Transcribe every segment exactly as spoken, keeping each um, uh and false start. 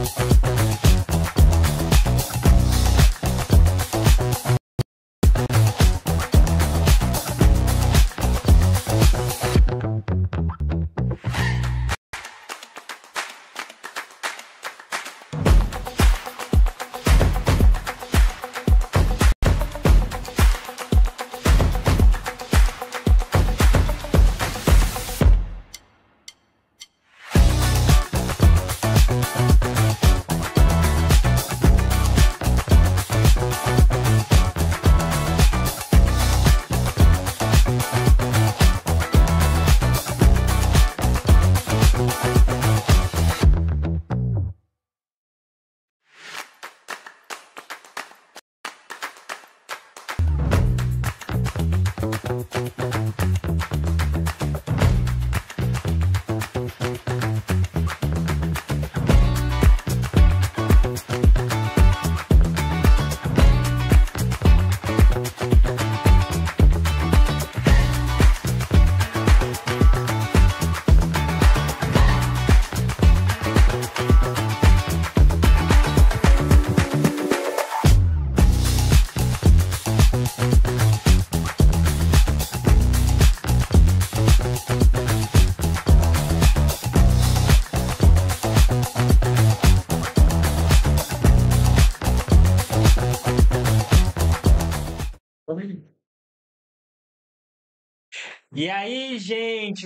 E aí, gente,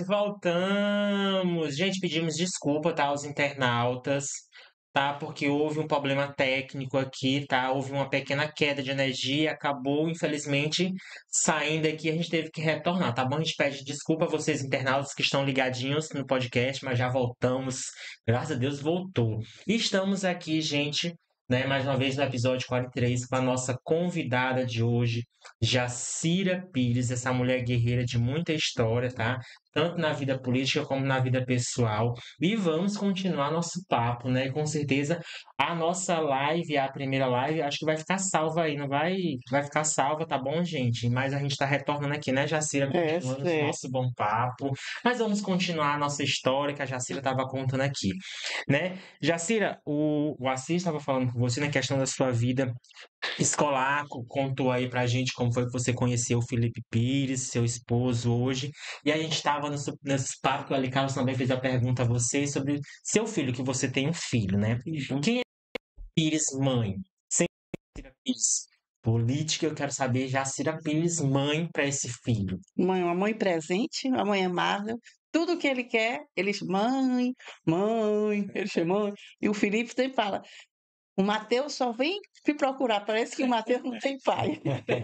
voltamos. Gente, pedimos desculpa, tá, aos internautas, tá? Porque houve um problema técnico aqui, tá? Houve uma pequena queda de energia, acabou, infelizmente, saindo aqui, a gente teve que retornar, tá bom? A gente pede desculpa a vocês, internautas, que estão ligadinhos no podcast, mas já voltamos. Graças a Deus, voltou. E estamos aqui, gente, né, mais uma vez no episódio quarenta e três, com a nossa convidada de hoje, Jacira Pires, essa mulher guerreira de muita história, tá? Tanto na vida política como na vida pessoal. E vamos continuar nosso papo, né? Com certeza a nossa live, a primeira live, acho que vai ficar salva aí, não vai? Vai ficar salva, tá bom, gente? Mas a gente tá retornando aqui, né, Jacira? É, Continuando o é. nosso bom papo. Mas vamos continuar a nossa história que a Jacira estava contando aqui, né? Jacira, o, o Assis estava falando com você na questão da sua vida escolar, co- contou aí pra gente como foi que você conheceu o Felipe Pires, seu esposo hoje, e a gente estava nesse, nesse papo que o Ali Carlos também fez a pergunta a você sobre seu filho, que você tem um filho, né? Uhum. Quem é Pires mãe? Sem Jacira Pires política, eu quero saber Jacira Pires mãe para esse filho. Mãe, uma mãe presente, uma mãe amável. Tudo que ele quer, ele chama mãe, mãe, ele chama mãe. E o Felipe sempre fala: o Mateus só vem me procurar, parece que o Mateus não tem pai.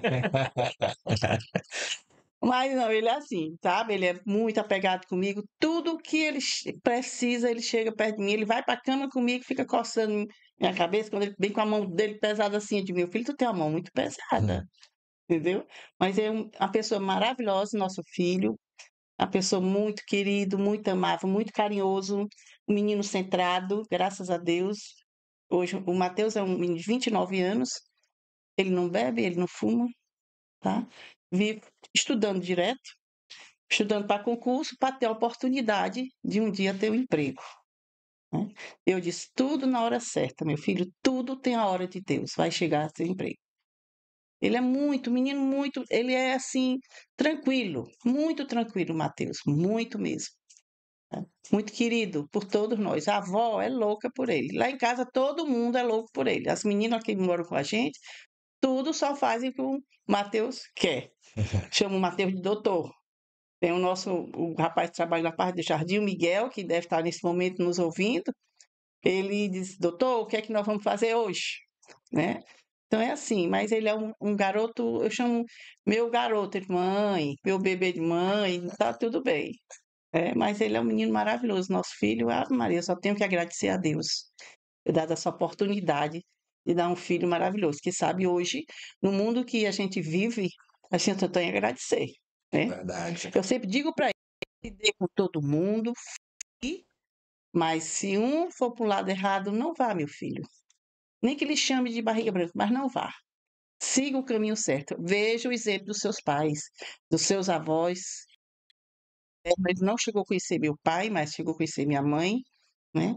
Mas não, ele é assim, sabe? Ele é muito apegado comigo. Tudo que ele che- precisa, ele chega perto de mim. Ele vai pra cama comigo, fica coçando minha cabeça. Quando ele vem com a mão dele pesada assim, eu digo: meu filho, tu tem uma mão muito pesada, entendeu? Mas é um- uma pessoa maravilhosa, nosso filho. Uma pessoa muito querido, muito amável, muito carinhoso. Um menino centrado, graças a Deus. Hoje, o Mateus é um menino de vinte e nove anos. Ele não bebe, ele não fuma, tá? Vive estudando direto, estudando para concurso, para ter a oportunidade de um dia ter um emprego, né? Eu disse: tudo na hora certa, meu filho, tudo tem a hora de Deus, vai chegar a seu emprego. Ele é muito, menino muito, ele é assim, tranquilo, muito tranquilo, Mateus, muito mesmo, né? Muito querido por todos nós. A avó é louca por ele. Lá em casa todo mundo é louco por ele. As meninas que moram com a gente, tudo só fazem o que o Mateus quer. Chama o Mateus de doutor. Tem o nosso, o rapaz que trabalha na parte do jardim, o Miguel, que deve estar nesse momento nos ouvindo. Ele diz: doutor, o que é que nós vamos fazer hoje? Né? Então é assim, mas ele é um, um garoto, eu chamo meu garoto de mãe, meu bebê de mãe, tá tudo bem. É, mas ele é um menino maravilhoso, nosso filho. Ah, Maria, só tenho que agradecer a Deus ter dado essa oportunidade de dar um filho maravilhoso, que sabe hoje, no mundo que a gente vive, a gente só tem a agradecer, né? Verdade. Eu sempre digo para ele: dê com todo mundo, e- mas se um for para o lado errado, não vá, meu filho. Nem que ele chame de barriga branca, mas não vá. Siga o caminho certo. Veja o exemplo dos seus pais, dos seus avós. Ele não chegou a conhecer meu pai, mas chegou a conhecer minha mãe, né?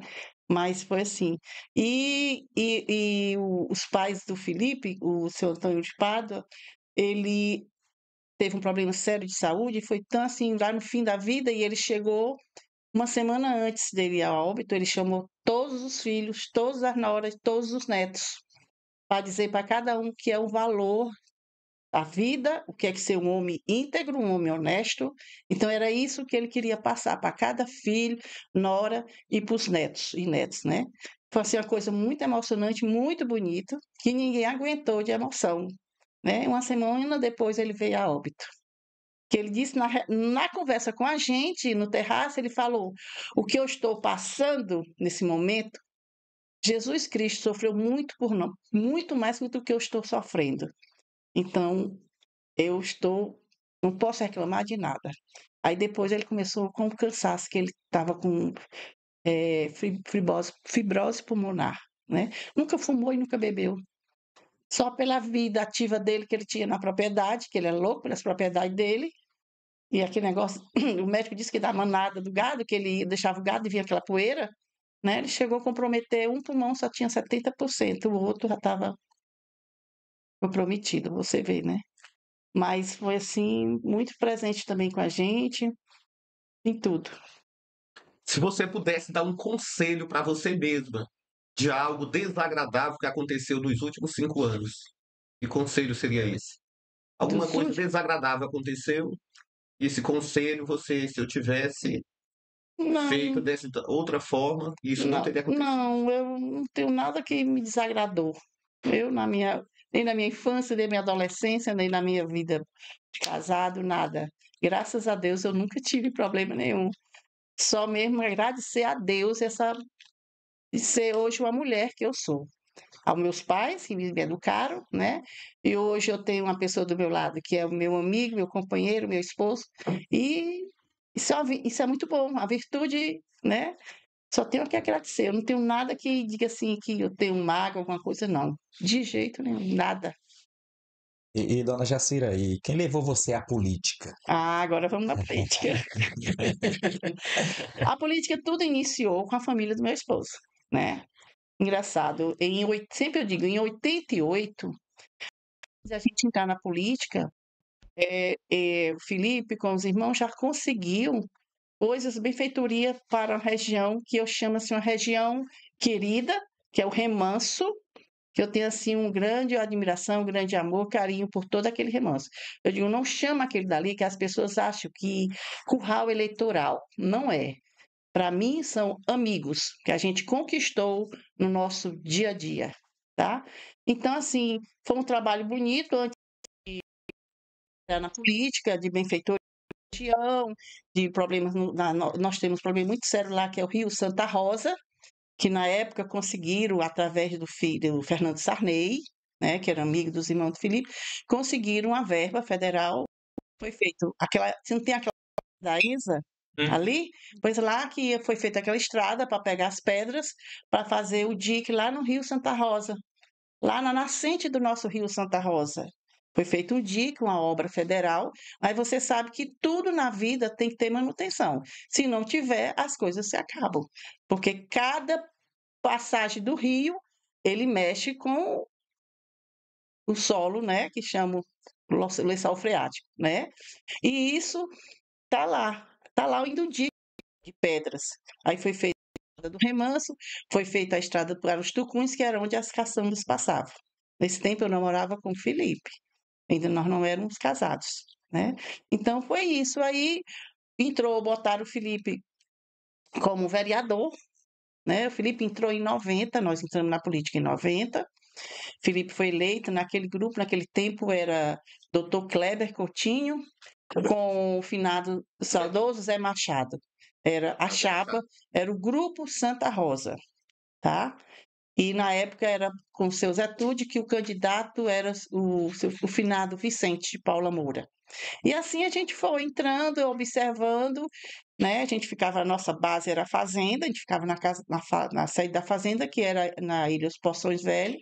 Mas foi assim. E, e, e o- os pais do Felipe, o seu Antônio de Pádua, ele teve um problema sério de saúde, e foi tão assim, lá no fim da vida, e ele chegou uma semana antes dele ir a óbito, ele chamou todos os filhos, todas as noras, todos os netos, para dizer para cada um que é o valor da vida, o que é que ser um homem íntegro, um homem honesto. Então era isso que ele queria passar para cada filho, nora e para os netos e netos, né? Foi assim, uma coisa muito emocionante, muito bonita, que ninguém aguentou de emoção, né? Uma semana depois ele veio a óbito. Que ele disse na, re- na conversa com a gente no terraço, ele falou: o que eu estou passando nesse momento, Jesus Cristo sofreu muito por nós, muito mais do que eu estou sofrendo. Então, eu estou, não posso reclamar de nada. Aí depois ele começou com o cansaço, que ele estava com eh, fi- fibrose, fibrose pulmonar, né? Nunca fumou e nunca bebeu. Só pela vida ativa dele que ele tinha na propriedade, que ele é louco pelas propriedades dele, e aquele negócio, o médico disse que dá manada do gado, que ele deixava o gado e vinha aquela poeira, né? Ele chegou a comprometer um pulmão, só tinha setenta por cento, o outro já estava comprometido, você vê, né? Mas foi assim, muito presente também com a gente, em tudo. Se você pudesse dar um conselho para você mesma de algo desagradável que aconteceu nos últimos cinco anos, que conselho seria esse? Alguma Dos coisa últimos, desagradável aconteceu, e esse conselho você, se eu tivesse feito não, dessa outra forma, isso não não, teria acontecido. não, eu não tenho nada que me desagradou. Eu, na minha, nem na minha infância, nem na minha adolescência, nem na minha vida de casado, nada. Graças a Deus eu nunca tive problema nenhum. Só mesmo agradecer a Deus essa de ser hoje uma mulher que eu sou. Aos meus pais, que me educaram, né? E hoje eu tenho uma pessoa do meu lado que é o meu amigo, meu companheiro, meu esposo, e isso é, uma vi- isso é muito bom, a virtude, né? Só tenho que agradecer. Eu não tenho nada que diga assim que eu tenho mágoa, alguma coisa, não. De jeito nenhum, nada. E, e, dona Jacira, e quem levou você à política? Ah, agora vamos na política. A política tudo iniciou com a família do meu esposo, né? Engraçado, em, oit- sempre eu digo, em oitenta e oito, a gente entrar na política, é, é, o Felipe com os irmãos já conseguiam coisas, benfeitoria para a região que eu chamo assim, uma região querida, que é o Remanso, que eu tenho assim um grande admiração, um grande amor, carinho por todo aquele remanso. Eu digo, não chama aquele dali que as pessoas acham que curral eleitoral. Não é. Para mim, são amigos que a gente conquistou no nosso dia a dia, tá? Então, assim, foi um trabalho bonito antes de entrar na política, de benfeitoria, de região, de problemas. no- na- no- nós temos um problema muito sério lá, que é o Rio Santa Rosa, que na época conseguiram, através do filho do Fernando Sarney, né, que era amigo dos irmãos do Felipe, conseguiram uma verba federal. Foi feito aquela. Você não tem aquela da Isa Hum. ali? Pois lá que foi feita aquela estrada para pegar as pedras para fazer o dique lá no Rio Santa Rosa, lá na nascente do nosso Rio Santa Rosa. Foi feito um dique, uma obra federal, mas você sabe que tudo na vida tem que ter manutenção. Se não tiver, as coisas se acabam. Porque cada passagem do rio, ele mexe com o solo, né, que chama o lençol freático, né? E isso tá lá, tá lá indo dia de pedras. Aí foi feita a estrada do Remanso, foi feita a estrada para os Tucuns, que era onde as caçambas passavam. Nesse tempo eu namorava com o Felipe, ainda nós não éramos casados, né? Então foi isso. Aí entrou, botaram o Felipe como vereador, né? O Felipe entrou em noventa, nós entramos na política em noventa. Felipe foi eleito naquele grupo, naquele tempo era doutor Kleber Coutinho, com o finado saudoso Zé Machado. Era a chapa, era o Grupo Santa Rosa, tá? E na época era com o seu Zé Tude, que o candidato era o, seu, o finado Vicente de Paula Moura. E assim a gente foi entrando, observando, né? A gente ficava, a nossa base era a fazenda, a gente ficava na casa, na, na sede da fazenda, que era na Ilha dos Poções Velhos,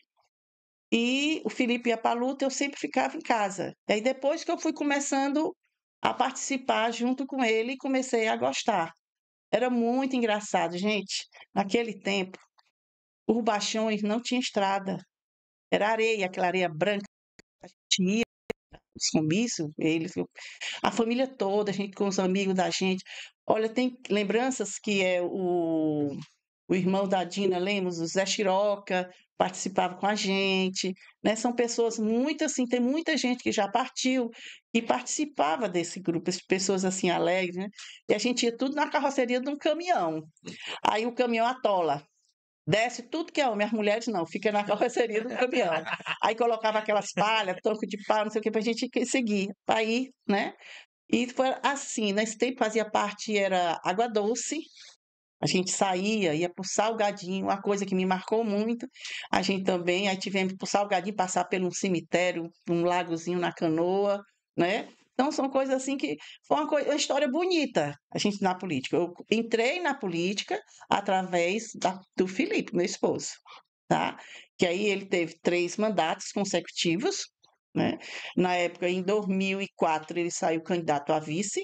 e o Felipe ia para a luta, eu sempre ficava em casa. E aí depois que eu fui começando a participar junto com ele, comecei a gostar. Era muito engraçado, gente. Naquele tempo, os Baixões não tinha estrada. Era areia, aquela areia branca. A gente ia os comícios, eles, eu- a família toda, a gente com os amigos da gente. Olha, tem lembranças que é o, o irmão da Dina Lemos, o Zé Chiroca, participava com a gente, né? São pessoas muito assim, tem muita gente que já partiu e participava desse grupo, as pessoas assim alegres, né? E a gente ia tudo na carroceria de um caminhão. Aí o caminhão atola. Desce tudo que é homem, as mulheres não, fica na carroceria do caminhão. Aí colocava aquelas palhas, tronco de pau, não sei o que, pra gente seguir, para ir, né? E foi assim, nesse tempo fazia parte, era Água Doce, a gente saía, ia pro Salgadinho, uma coisa que me marcou muito, a gente também, aí tivemos pro Salgadinho passar por um cemitério, um lagozinho na Canoa, né? Então são coisas assim que foi uma, coi- uma história bonita, a gente na política. Eu entrei na política através da- do Felipe, meu esposo, tá? Que aí ele teve três mandatos consecutivos, né? Na época, em dois mil e quatro, ele saiu candidato a vice,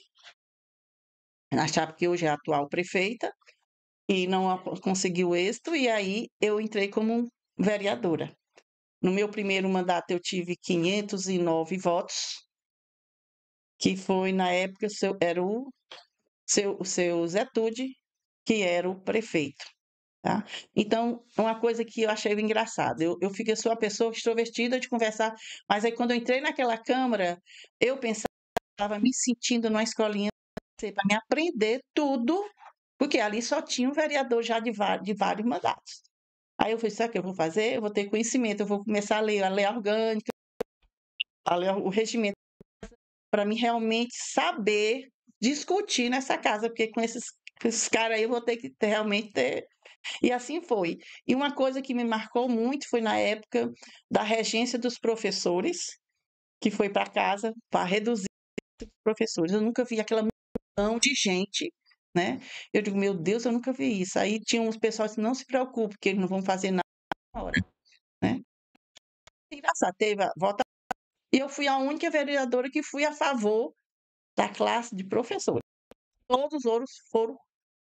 na chapa que hoje é a atual prefeita, e não a- conseguiu êxito, e aí eu entrei como vereadora. No meu primeiro mandato eu tive quinhentos e nove votos, que foi na época o seu- era o seu, o seu Zé Tude, que era o prefeito. Tá? Então, uma coisa que eu achei engraçado, eu, eu fiquei, sou uma pessoa extrovertida de conversar, mas aí quando eu entrei naquela Câmara, eu pensava, estava me sentindo numa escolinha para me aprender tudo, porque ali só tinha um vereador já de, va- de vários mandatos. Aí eu falei, sabe o que eu vou fazer? Eu vou ter conhecimento, eu vou começar a ler a lei orgânica, a ler o regimento, para mim realmente saber discutir nessa casa, porque com esses, com esses caras aí eu vou ter que ter- realmente ter. E assim foi. E uma coisa que me marcou muito foi na época da regência dos professores, que foi para casa para reduzir os professores. Eu nunca vi aquela multidão de gente, né? Eu digo, meu Deus, eu nunca vi isso. Aí tinha uns pessoal que não se preocupe, porque eles não vão fazer nada na hora, né? Engraçado, teve a votação. E eu fui a única vereadora que fui a favor da classe de professores. Todos os outros foram,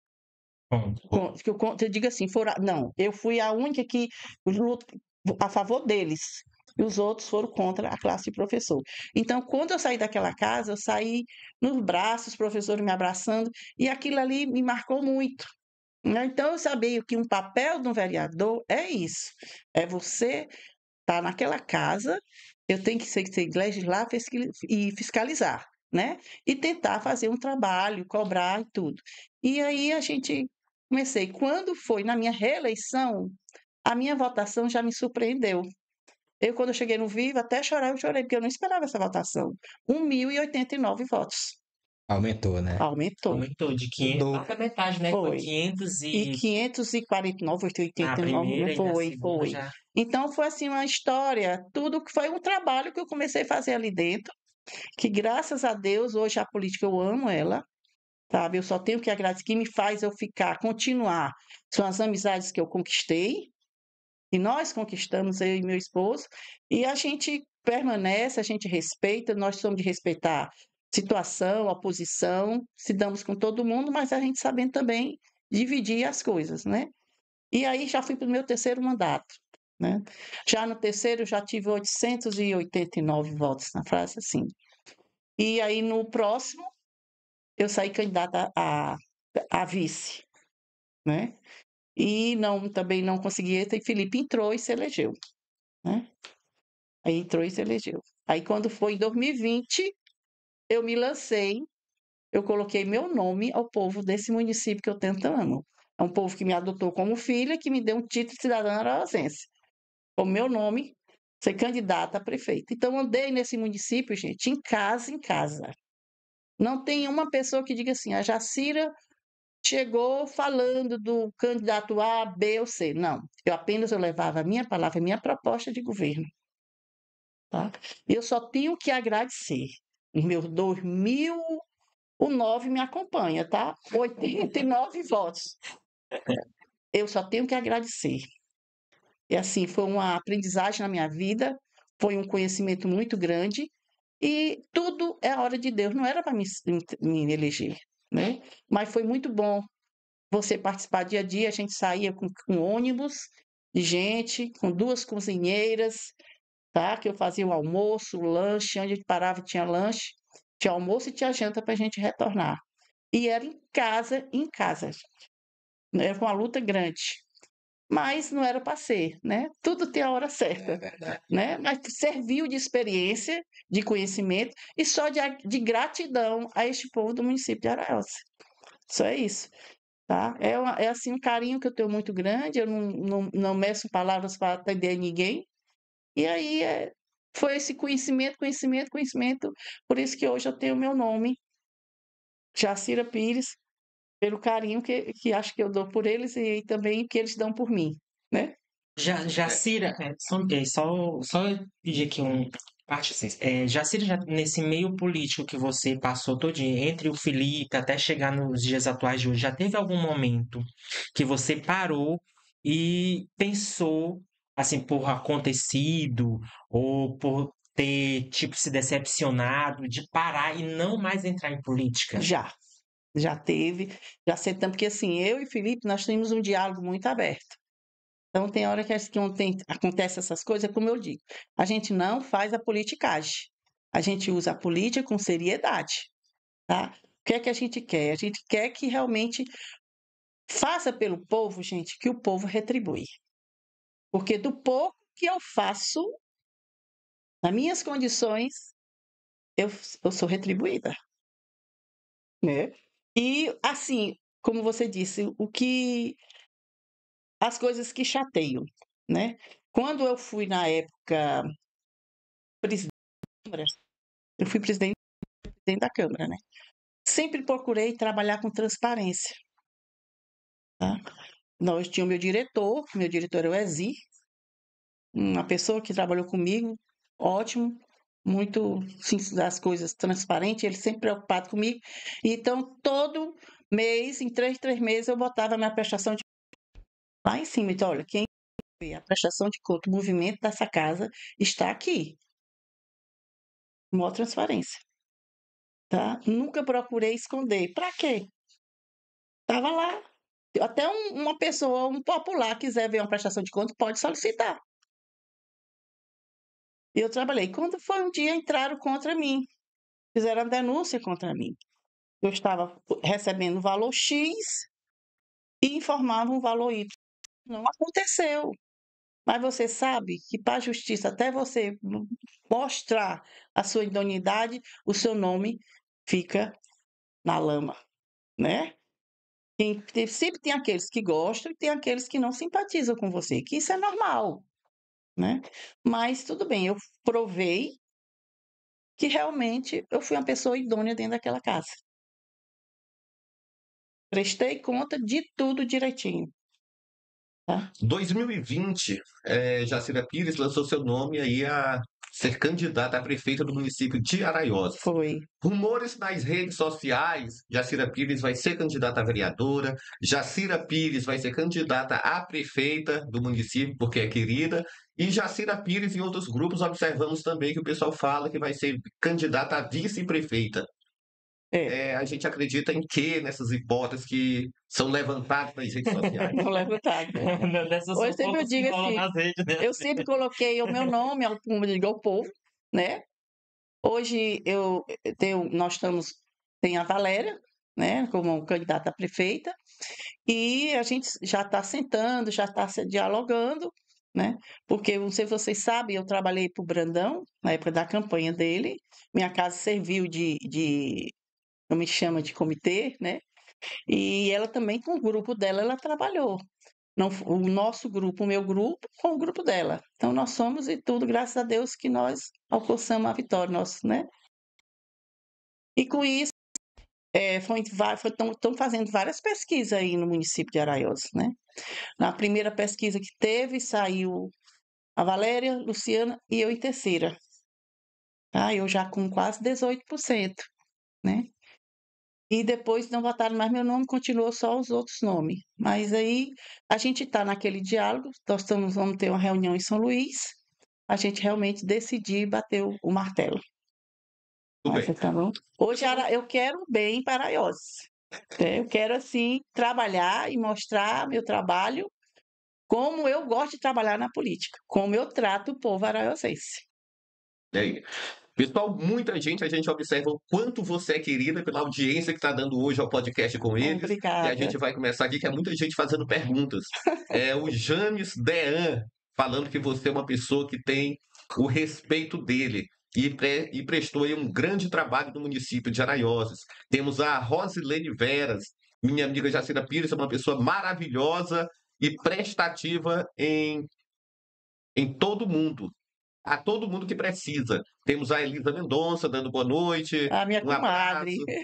Ponto. con- que eu, con- eu digo assim, foram, a- não, eu fui a única que luto a favor deles. E os outros foram contra a classe de professor. Então, quando eu saí daquela casa, eu saí nos braços, os professores me abraçando, e aquilo ali me marcou muito, né? Então, eu sabia que um papel de um vereador é isso, é você estar naquela casa, eu tenho que ser, ser legislar fiscali- e fiscalizar, né? E tentar fazer um trabalho, cobrar e tudo. E aí a gente comecei. Quando foi na minha reeleição, a minha votação já me surpreendeu. Eu, quando eu cheguei no Viva, até chorar, eu chorei, porque eu não esperava essa votação. um mil e oitenta e nove votos. Aumentou, né? Aumentou. Aumentou de quinhentos, Do... quase a metade, né? Foi Foi. quinhentos E e quinhentos e quarenta e nove, na oitenta e nove, primeira não e na foi, segunda foi. já. Então foi assim uma história, tudo que foi um trabalho que eu comecei a fazer ali dentro, que graças a Deus hoje a política eu amo ela, sabe? Eu só tenho que agradecer, que me faz eu ficar, continuar. São as amizades que eu conquistei, e nós conquistamos, eu e meu esposo, e a gente permanece, a gente respeita, nós somos de respeitar situação, oposição, se damos com todo mundo, mas a gente sabendo também dividir as coisas, né? E aí já fui para o meu terceiro mandato, né? Já no terceiro já tive oitocentos e oitenta e nove votos na frase assim. E aí no próximo eu saí candidata a, a vice, né? E não, também não consegui, e Felipe entrou e se elegeu, né? Aí entrou e se elegeu. Aí quando foi em dois mil e vinte, eu me lancei, eu coloquei meu nome ao povo desse município que eu tanto amo. É um povo que me adotou como filha, que me deu um título de cidadã araucásia. O meu nome, ser candidata a prefeita. Então, andei nesse município, gente, em casa, em casa. Não tem uma pessoa que diga assim, a Jacira chegou falando do candidato A, B ou C. Não, eu apenas eu levava a minha palavra, a minha proposta de governo. Tá? Eu só tenho que agradecer. Os meus dois mil, o nove me acompanha, tá? oitenta e nove votos. Eu só tenho que agradecer. E assim, foi uma aprendizagem na minha vida, foi um conhecimento muito grande, e tudo é a hora de Deus, não era para me, me eleger, né? Mas foi muito bom você participar dia a dia, a gente saía com, com ônibus de gente, com duas cozinheiras, tá? Que eu fazia o almoço, o lanche, onde a gente parava tinha lanche, tinha almoço e tinha janta para a gente retornar. E era em casa, em casa, gente. Era uma luta grande. Mas não era para ser, né? Tudo tem a hora certa, É verdade. né? Mas serviu de experiência, de conhecimento e só de, a- de gratidão a este povo do município de Araiós. Só é isso, tá? É, uma- é assim um carinho que eu tenho muito grande, eu não, não, não meço palavras para atender ninguém. E aí é, foi esse conhecimento, conhecimento, conhecimento. Por isso que hoje eu tenho meu nome, Jacira Pires, pelo carinho que, que acho que eu dou por eles e também que eles dão por mim, né? Já, Jacira, é, só, é, só, só pedir aqui um parte assim, é, Jacira, já, nesse meio político que você passou todinho, entre o Felipe até chegar nos dias atuais de hoje, já teve algum momento que você parou e pensou, assim, por acontecido ou por ter, tipo, se decepcionado de parar e não mais entrar em política? Já, já teve, já sentamos, porque assim, eu e Felipe, nós temos um diálogo muito aberto. Então, tem hora que, que ontem acontece essas coisas, como eu digo, a gente não faz a politicagem. A gente usa a política com seriedade, tá? O que é que a gente quer? A gente quer que realmente faça pelo povo, gente, que o povo retribui. Porque do pouco que eu faço, nas minhas condições, eu, eu sou retribuída, né? E, assim, como você disse, o que as coisas que chateiam, né? Quando eu fui na época presidente da Câmara, eu fui presidente, presidente da Câmara, né? Sempre procurei trabalhar com transparência, tá? Nós tinha o meu diretor, meu diretor é o Ezi, uma pessoa que trabalhou comigo, ótimo, muito sim, das coisas transparentes, ele sempre preocupado comigo. Então, todo mês, em três, três meses, eu botava a minha prestação de lá em cima. Então, olha, quem vê a prestação de conta, o movimento dessa casa está aqui. Maior transparência, tá? Nunca procurei esconder. Para quê? Tava lá. Até um- uma pessoa, um popular, quiser ver uma prestação de conta, pode solicitar. E eu trabalhei. Quando foi um dia, entraram contra mim. Fizeram a denúncia contra mim. Eu estava recebendo o valor X e informavam o valor Y. Não aconteceu. Mas você sabe que para a justiça, até você mostrar a sua idoneidade, o seu nome fica na lama, né? Tem- tem- sempre tem aqueles que gostam e tem aqueles que não simpatizam com você, que isso é normal, né? Mas tudo bem, eu provei que realmente eu fui uma pessoa idônea dentro daquela casa. Prestei conta de tudo direitinho, tá? dois mil e vinte, é, Jacira Pires lançou seu nome aí a ser candidata a prefeita do município de Araiós. Foi. Rumores nas redes sociais, Jacira Pires vai ser candidata a vereadora, Jacira Pires vai ser candidata a prefeita do município, porque é querida, e Jacira Pires em outros grupos observamos também que o pessoal fala que vai ser candidata a vice-prefeita. É, É, a gente acredita em quê nessas hipóteses que são levantadas nas redes sociais? não levantar. Dessas Hoje sempre eu fofocas que digo rolam assim, nas redes, né? eu sempre coloquei o meu nome, ao- como eu digo, ao povo, né? Hoje eu tenho, nós estamos, tem a Valéria, né, como candidata a prefeita, e a gente já está sentando, já está dialogando, né? Porque, não sei se vocês sabem, eu trabalhei para o Brandão, na época da campanha dele, minha casa serviu de, de, eu me chama de comitê, né? E ela também, com o grupo dela, ela trabalhou. Não, o nosso grupo, o meu grupo, com o grupo dela. Então, nós somos e tudo, graças a Deus, que nós alcançamos a vitória, nós, né? E com isso, é, estão fazendo várias pesquisas aí no município de Araiós, né? Na primeira pesquisa que teve, saiu a Valéria, Luciana e eu em terceira. Tá? Eu já com quase dezoito por cento, né? E depois não botaram mais meu nome, continuou só os outros nomes. Mas aí a gente está naquele diálogo, nós estamos, vamos ter uma reunião em São Luís, a gente realmente decidir bater o, o martelo. Tudo Mas, bem. tá bom? Hoje Ara- eu quero bem para Araiós. É, eu quero, assim, trabalhar e mostrar meu trabalho como eu gosto de trabalhar na política, como eu trato o povo araiossense. E aí? Pessoal, muita gente, a gente observa o quanto você é querida pela audiência que está dando hoje ao podcast com eles. E a Obrigada. gente vai começar aqui, que é muita gente fazendo perguntas. É o James Dean falando que você é uma pessoa que tem o respeito dele e, pre- e prestou aí um grande trabalho no município de Araioses. Temos a Rosilene Veras, minha amiga Jacira Pires, é uma pessoa maravilhosa e prestativa em, em todo mundo. A todo mundo que precisa. Temos a Elisa Mendonça dando boa noite, A minha um comadre. abraço.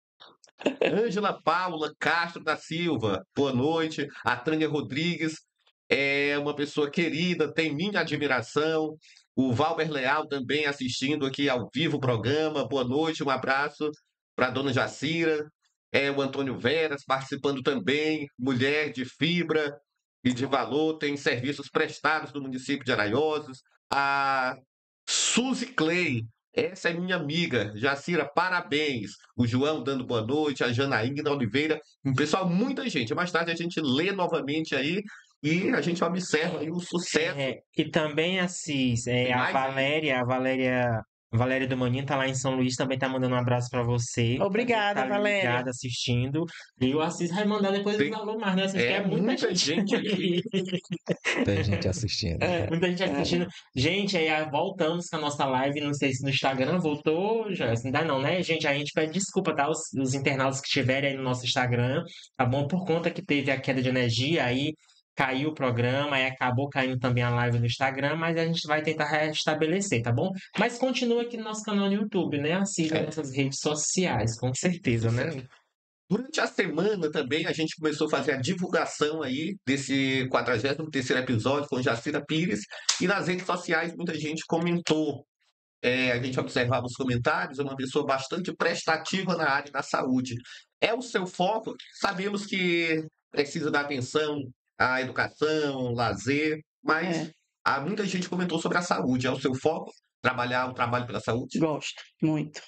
Ângela Paula Castro da Silva, boa noite. A Tânia Rodrigues é uma pessoa querida, tem minha admiração. O Valber Leal também assistindo aqui ao vivo o programa. Boa noite, um abraço para a dona Jacira. É, o Antônio Veras participando também, mulher de fibra e de valor, tem serviços prestados no município de Araioses. A Suzy Clay, essa é minha amiga. Jacira, parabéns. O João dando boa noite, a Janaína Oliveira. Pessoal, muita gente. Mais tarde a gente lê novamente aí e a gente observa aí o sucesso. É, e também, Assis, é, Tem a mais aí? Valéria, a Valéria, a Valéria do Maninho tá lá em São Luís, também tá mandando um abraço pra você. Também Obrigada, tá Valéria. ligada, assistindo. E o Assis vai mandar depois os Tem, alô mais, né, Assis? Que é é muita muita gente. gente aqui. Tem gente assistindo. É, Muita gente assistindo. Gente, aí ah, voltamos com a nossa live. Não sei se no Instagram voltou, já ainda não, né? Gente, a gente pede desculpa, tá? Os, os internautas que estiverem aí no nosso Instagram, tá bom? Por conta que teve a queda de energia, aí caiu o programa, aí acabou caindo também a live no Instagram, mas a gente vai tentar restabelecer, tá bom? Mas continua aqui no nosso canal no YouTube, né? Assista É, nossas redes sociais, com certeza, né? sucesso. Durante a semana também a gente começou a fazer a divulgação aí desse quadragésimo terceiro episódio com Jacira Pires e nas redes sociais muita gente comentou. É, a gente observava os comentários, é uma pessoa bastante prestativa na área da saúde. É o seu foco? Sabemos que precisa dar atenção à educação, lazer, mas é, há muita gente comentou sobre a saúde. É o seu foco? Trabalhar o trabalho pela saúde? gosto muito,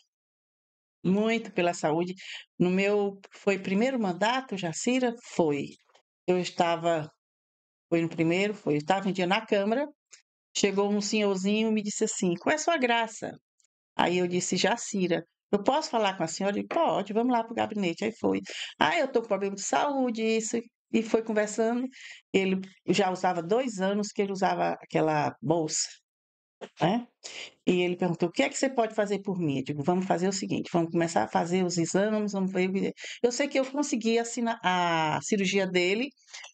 muito pela saúde. No meu foi primeiro mandato, Jacira, foi. Eu estava, foi no primeiro, foi, eu estava um dia na Câmara, chegou um senhorzinho e me disse assim: qual é a sua graça? Aí eu disse: Jacira, eu posso falar com a senhora? Ele: pode, vamos lá para o gabinete. Aí foi. Ah, eu estou com problema de saúde, isso. E foi conversando. Ele já usava dois anos que ele usava aquela bolsa, né? E ele perguntou: o que é que você pode fazer por mim? Eu digo: vamos fazer o seguinte, vamos começar a fazer os exames, vamos ver. o que- Eu sei que eu consegui assinar a cirurgia dele,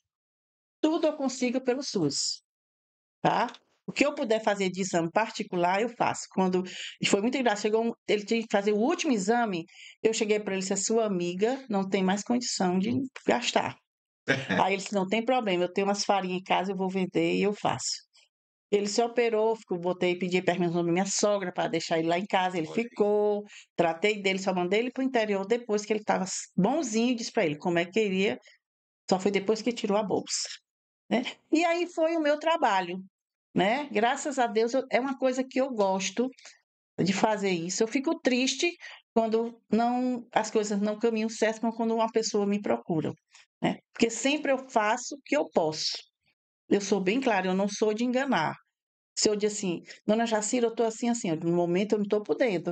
tudo eu consigo pelo SUS, tá? O que eu puder fazer de exame particular, eu faço. Quando e foi muito engraçado, chegou um, ele tinha que fazer o último exame, eu cheguei para ele e disse: "A sua amiga não tem mais condição de gastar". Aí ele disse: "Não tem problema, eu tenho umas farinhas em casa, eu vou vender e eu faço". Ele se operou, ficou, botei, pedi permissão da minha sogra para deixar ele lá em casa, ele Olha aí. ficou, tratei dele, só mandei ele para o interior depois que ele estava bonzinho, disse para ele como é que queria, só foi depois que tirou a bolsa, né? E aí foi o meu trabalho, né? Graças a Deus, eu- é uma coisa que eu gosto de fazer isso. Eu fico triste quando não as coisas não caminham certo, mas quando uma pessoa me procura, né? Porque sempre eu faço o que eu posso. Eu sou bem clara, eu não sou de enganar. Se eu dizer assim: "Dona Jacira, eu estou assim, assim", no momento eu não estou podendo,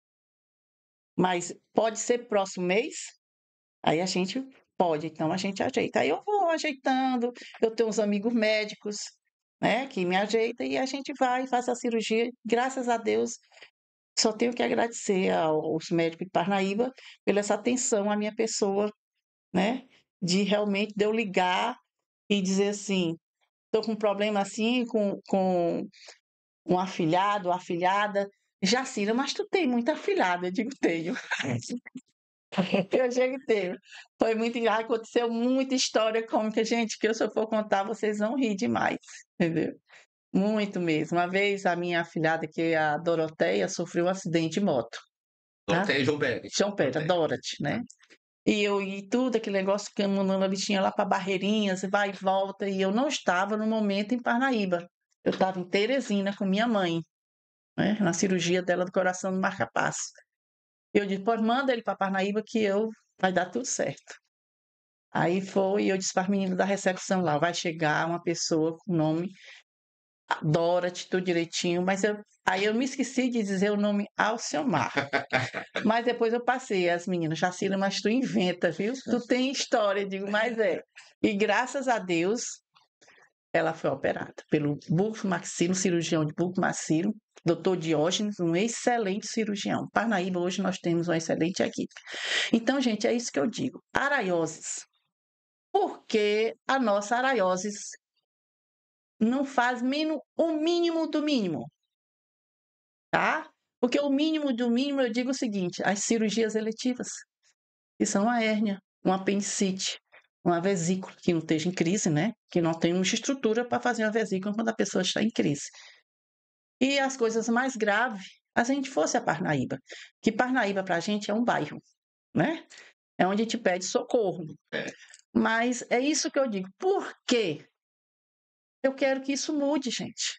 mas pode ser próximo mês, aí a gente pode, então a gente ajeita. Aí eu vou ajeitando, eu tenho uns amigos médicos, né, que me ajeita e a gente vai e faz a cirurgia. Graças a Deus, só tenho que agradecer aos médicos de Parnaíba pela essa atenção à minha pessoa, né, de realmente de eu ligar e dizer assim: "Estou com um problema assim com com um afilhado ou afilhada". "Jacira, mas tu tem muita afilhada", eu digo: "Tenho". Eu chego e tenho. Foi muito engra aconteceu muita história cômica, gente, que eu se eu for contar vocês vão rir demais, entendeu? Muito mesmo. Uma vez a minha afilhada, que é a Doroteia, sofreu um acidente de moto, tá? Doroteia João João Pedro, a Doroteia. Dorothy, né? E eu e tudo aquele negócio que mandando a bichinha lá para Barreirinhas, vai e volta, e eu não estava no momento em Parnaíba. Eu estava em Teresina com minha mãe, né, na cirurgia dela do coração no marca-passo. Eu disse: "Pois manda ele para Parnaíba que eu vai dar tudo certo. Aí foi, e eu disse para as meninas da recepção lá, vai chegar uma pessoa com o nome Dorothy, tudo direitinho, mas eu, aí eu me esqueci de dizer o nome Alciomar. Mas depois eu passei, as meninas, Jacira, mas tu inventa, viu? Tu tem história, eu digo, mas é. E graças a Deus, ela foi operada pelo bucomaxilo, cirurgião de bucomaxilo, doutor Diógenes, um excelente cirurgião. Parnaíba, hoje nós temos uma excelente equipe. Então, gente, é isso que eu digo. Araioses. Porque a nossa araioses não faz mínimo, o mínimo do mínimo, tá? Porque o mínimo do mínimo, eu digo o seguinte, as cirurgias eletivas, que são a hérnia, uma apendicite, uma vesícula, que não esteja em crise, né? Que não tem uma estrutura para fazer uma vesícula quando a pessoa está em crise. E as coisas mais graves, a gente fosse a Parnaíba, que Parnaíba para a gente é um bairro, né? É onde a gente pede socorro. É. Mas é isso que eu digo. Por quê? Eu quero que isso mude, gente.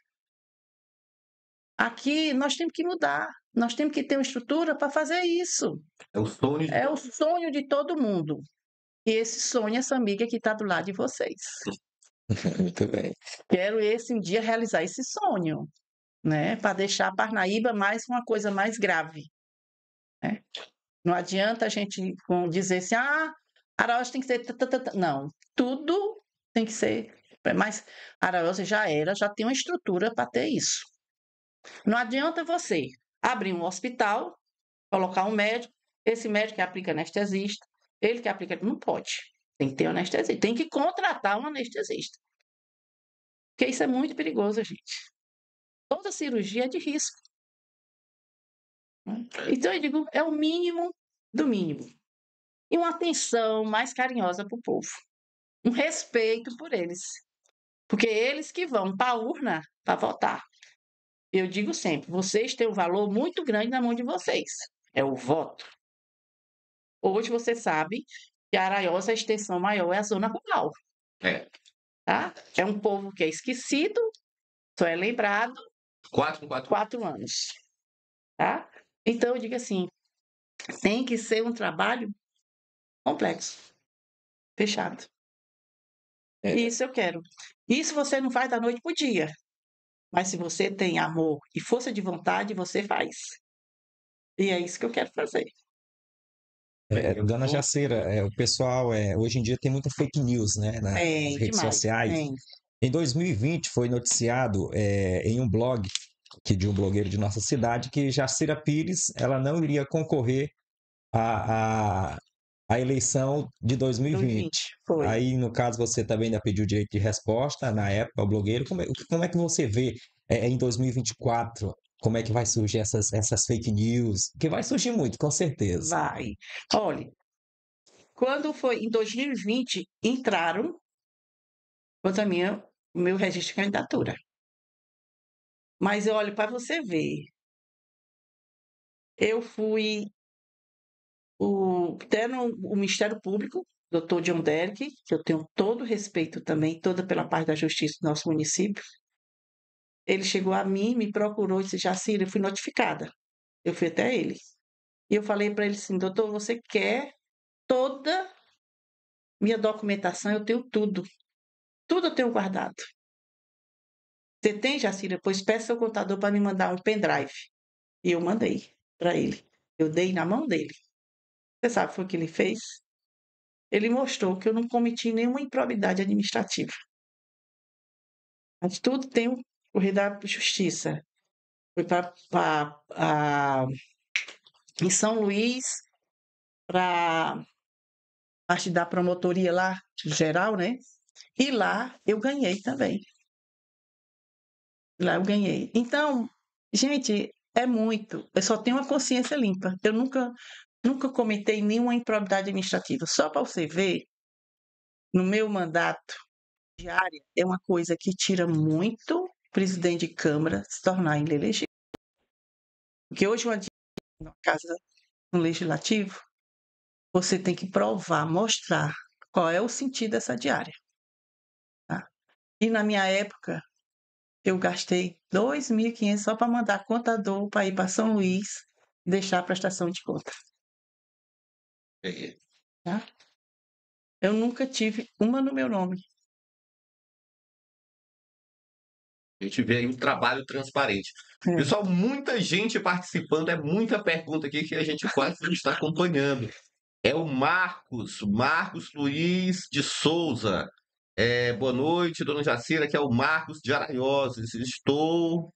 Aqui nós temos que mudar. Nós temos que ter uma estrutura para fazer isso. É o sonho de É o sonho de todo mundo. E esse sonho, essa amiga que está do lado de vocês. Muito bem. Quero esse um dia realizar esse sonho, né? Para deixar a Parnaíba mais uma coisa mais grave. Né? Não adianta a gente dizer assim, ah, Araújo tem que ser... Não, tudo tem que ser... Mas Araújo já era, já tem uma estrutura para ter isso. Não adianta você abrir um hospital, colocar um médico, esse médico que aplica anestesista, ele que aplica... Não pode. Tem que ter um anestesista. Tem que contratar um anestesista. Porque isso é muito perigoso, gente. Toda cirurgia é de risco. Então, eu digo, é o mínimo do mínimo. E uma atenção mais carinhosa para o povo. Um respeito por eles. Porque eles que vão para a urna para votar. Eu digo sempre, vocês têm um valor muito grande na mão de vocês. É o voto. Hoje você sabe que a Araiós, a extensão maior é a zona rural. É. Tá? É um povo que é esquecido, só é lembrado Quatro, quatro. quatro anos. Tá? Então, eu digo assim, tem que ser um trabalho complexo, fechado. É. Isso eu quero. Isso você não faz da noite para o dia. Mas se você tem amor e força de vontade, você faz. E é isso que eu quero fazer. É, dona Jacira, é, o pessoal, é, hoje em dia tem muita fake news, né, nas Tem, redes demais. sociais. Tem. Em dois mil e vinte foi noticiado é, em um blog que de um blogueiro de nossa cidade que Jacira Pires ela não iria concorrer à, à, à eleição de dois mil e vinte. Foi. Aí, no caso, você também ainda pediu direito de resposta na época ao blogueiro. Como é, como é que você vê é, em dois mil e vinte e quatro? Como é que vai surgir essas, essas fake news? Que vai surgir muito, com certeza. Vai. Olha, quando foi em dois mil e vinte, entraram contra mim o meu registro de candidatura. Mas olha, para você ver, eu fui o, até no o Ministério Público, doutor John Derrick, que eu tenho todo o respeito também, toda pela parte da justiça do nosso município. Ele chegou a mim, me procurou e disse, Jacira, eu fui notificada. Eu fui até ele. E eu falei para ele assim, doutor, você quer toda minha documentação? Eu tenho tudo. Tudo eu tenho guardado. Você tem, Jacira? Pois peça ao contador para me mandar um pendrive. E eu mandei para ele. Eu dei na mão dele. Você sabe o que foi que ele fez? Ele mostrou que eu não cometi nenhuma improbidade administrativa. Mas tudo tem o correr da justiça. Fui para em São Luís, para parte da promotoria lá, geral, né? E lá eu ganhei também. Lá eu ganhei. Então, gente, é muito. Eu só tenho uma consciência limpa. Eu nunca, nunca cometei nenhuma improbidade administrativa. Só para você ver, no meu mandato diário, é uma coisa que tira muito presidente de Câmara se tornar inelegível. Porque hoje, uma na casa no Legislativo, você tem que provar, mostrar qual é o sentido dessa diária. Tá? E na minha época, eu gastei dois mil e quinhentos só para mandar contador para ir para São Luís e deixar a prestação de conta. É. tá? Eu nunca tive uma no meu nome. A gente vê aí um trabalho transparente. É. Pessoal, muita gente participando, é muita pergunta aqui que a gente quase não está acompanhando. É o Marcos, Marcos Luiz de Souza. É, boa noite, dona Jacira, que é o Marcos de Araioses. Estou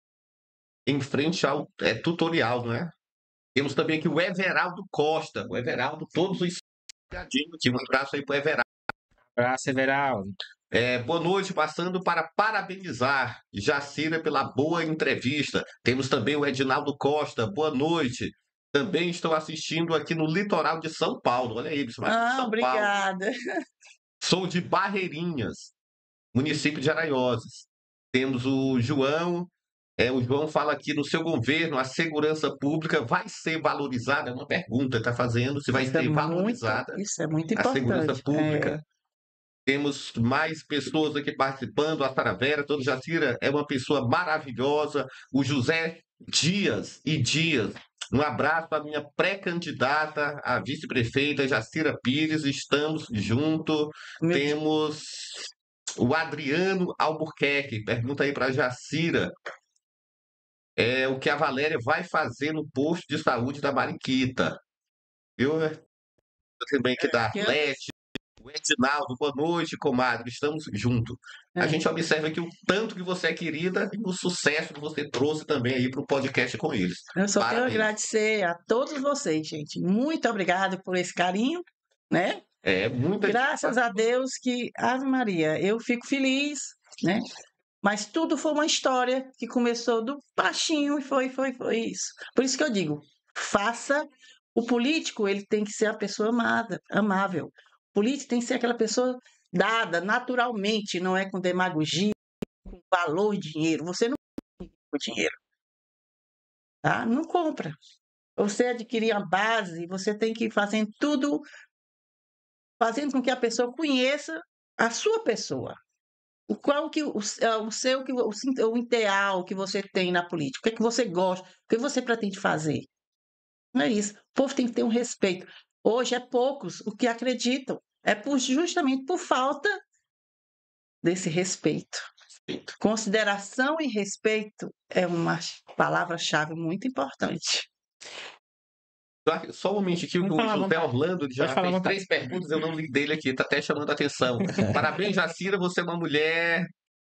em frente ao é, tutorial, não é? Temos também aqui o Everaldo Costa. O Everaldo, todos os ligadinhos aqui. Um abraço aí para o Everaldo. Abraço, Everaldo. É, boa noite, passando para parabenizar Jacira pela boa entrevista. Temos também o Edinaldo Costa, boa noite. Também estou assistindo aqui no litoral de São Paulo. Olha aí, isso vai de Ah, São Paulo. obrigada. Sou de Barreirinhas, município de Araioses. Temos o João. É, o João fala aqui, no seu governo, a segurança pública vai ser valorizada? É uma pergunta que está fazendo, se vai Isso é ser muito, valorizada isso é muito a segurança importante. pública. É, Temos mais pessoas aqui participando. A Sara Vera, toda Jacira é uma pessoa maravilhosa. O José Dias e Dias. Um abraço para a minha pré-candidata a vice-prefeita, Jacira Pires. Estamos juntos. meu, Temos o Adriano Albuquerque. Pergunta aí para a Jacira. É, o que a Valéria vai fazer no posto de saúde da Mariquita. Eu também que da que eu- Arlete. O Edinaldo, boa noite, comadre. Estamos juntos. A É. gente observa aqui o tanto que você é querida e o sucesso que você trouxe também aí para o podcast com eles. Eu só Parabéns. quero agradecer a todos vocês, gente. Muito obrigada por esse carinho, né? É, muita Graças a Deus que, Ave Maria, eu fico feliz, né? Mas tudo foi uma história que começou do baixinho e foi, foi, foi isso. Por isso que eu digo, faça. O político, ele tem que ser a pessoa amada, amável. O político tem que ser aquela pessoa dada naturalmente, não é com demagogia, com valor e dinheiro. Você não compra com dinheiro, tá? Não compra. Você adquirir a base, você tem que ir fazendo tudo, fazendo com que a pessoa conheça a sua pessoa. O qual que o, o seu que o, o ideal que você tem na política, o que é que você gosta, o que você pretende fazer. Não é isso. O povo tem que ter um respeito. Hoje é poucos o que acreditam. É por, justamente por falta desse respeito. Consideração e respeito é uma palavra-chave muito importante. Só um momento aqui, o Pode falar à José vontade. Orlando ele já Pode falar à fez vontade. três perguntas, eu não li dele aqui, tá até chamando a atenção. Parabéns, Jacira, você é uma mulher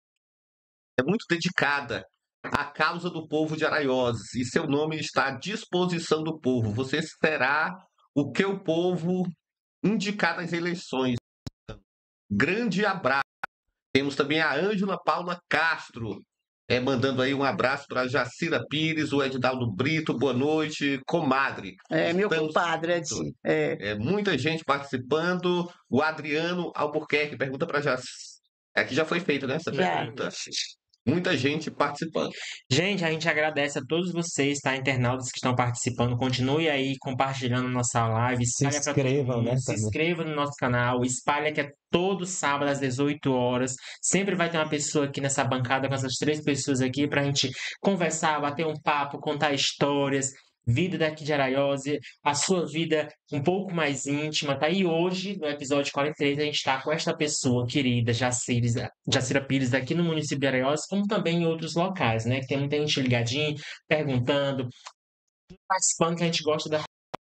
é muito dedicada à causa do povo de Araioses e seu nome está à disposição do povo. Você será o que o povo indicar nas eleições. Grande abraço. Temos também a Ângela Paula Castro, é, mandando aí um abraço para Jacira Pires, o Edinaldo Brito, boa noite, comadre. É, meu Estamos compadre, é, juntos. é, É, muita gente participando. O Adriano Albuquerque pergunta para Jacira. Aqui já foi feita, né, essa já. pergunta. Muita gente participando. Gente, a gente agradece a todos vocês, tá? Internautas que estão participando. Continue aí compartilhando nossa live. Se Espalha pra todo inscrevam, mundo. né, Se também. inscreva no nosso canal. Espalha que é todo sábado às dezoito horas. Sempre vai ter uma pessoa aqui nessa bancada com essas três pessoas aqui pra gente conversar, bater um papo, contar histórias. Vida daqui de Araiose, a sua vida um pouco mais íntima, tá? E hoje, no episódio quarenta e três, a gente tá com esta pessoa querida, Jacira, Jacira Pires, aqui no município de Araiose, como também em outros locais, né? Que tem muita gente ligadinho, perguntando, participando, que a gente gosta da...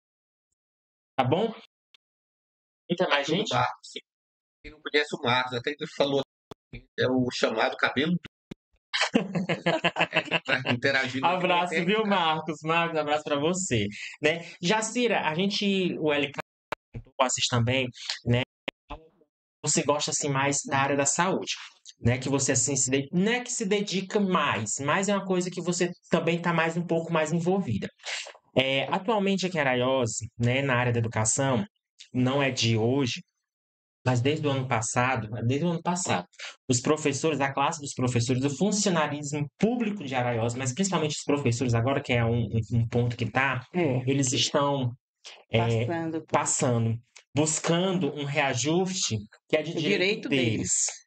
Tá bom? Muita mais gente? Marcos. Quem não conhece o Marcos, até ele falou, é o chamado cabelo. É, tá interagindo. Abraço, aqui, viu, Marcos? Marcos, abraço pra você, né? Jacira, a gente, o L K, o Assis também, né? Você gosta, assim, mais da área da saúde, né? Que você, assim, se de... não é que se dedica mais, mas é uma coisa que você também tá mais, um pouco mais envolvida. É, atualmente aqui em Araiose, né, na área da educação, não é de hoje, mas desde o ano passado, desde o ano passado, os professores, a classe dos professores, o funcionarismo público de Araiose, mas principalmente os professores, agora que é um, um, um ponto que está, É, eles estão é, passando por passando, buscando um reajuste que é de o direito, direito deles. deles.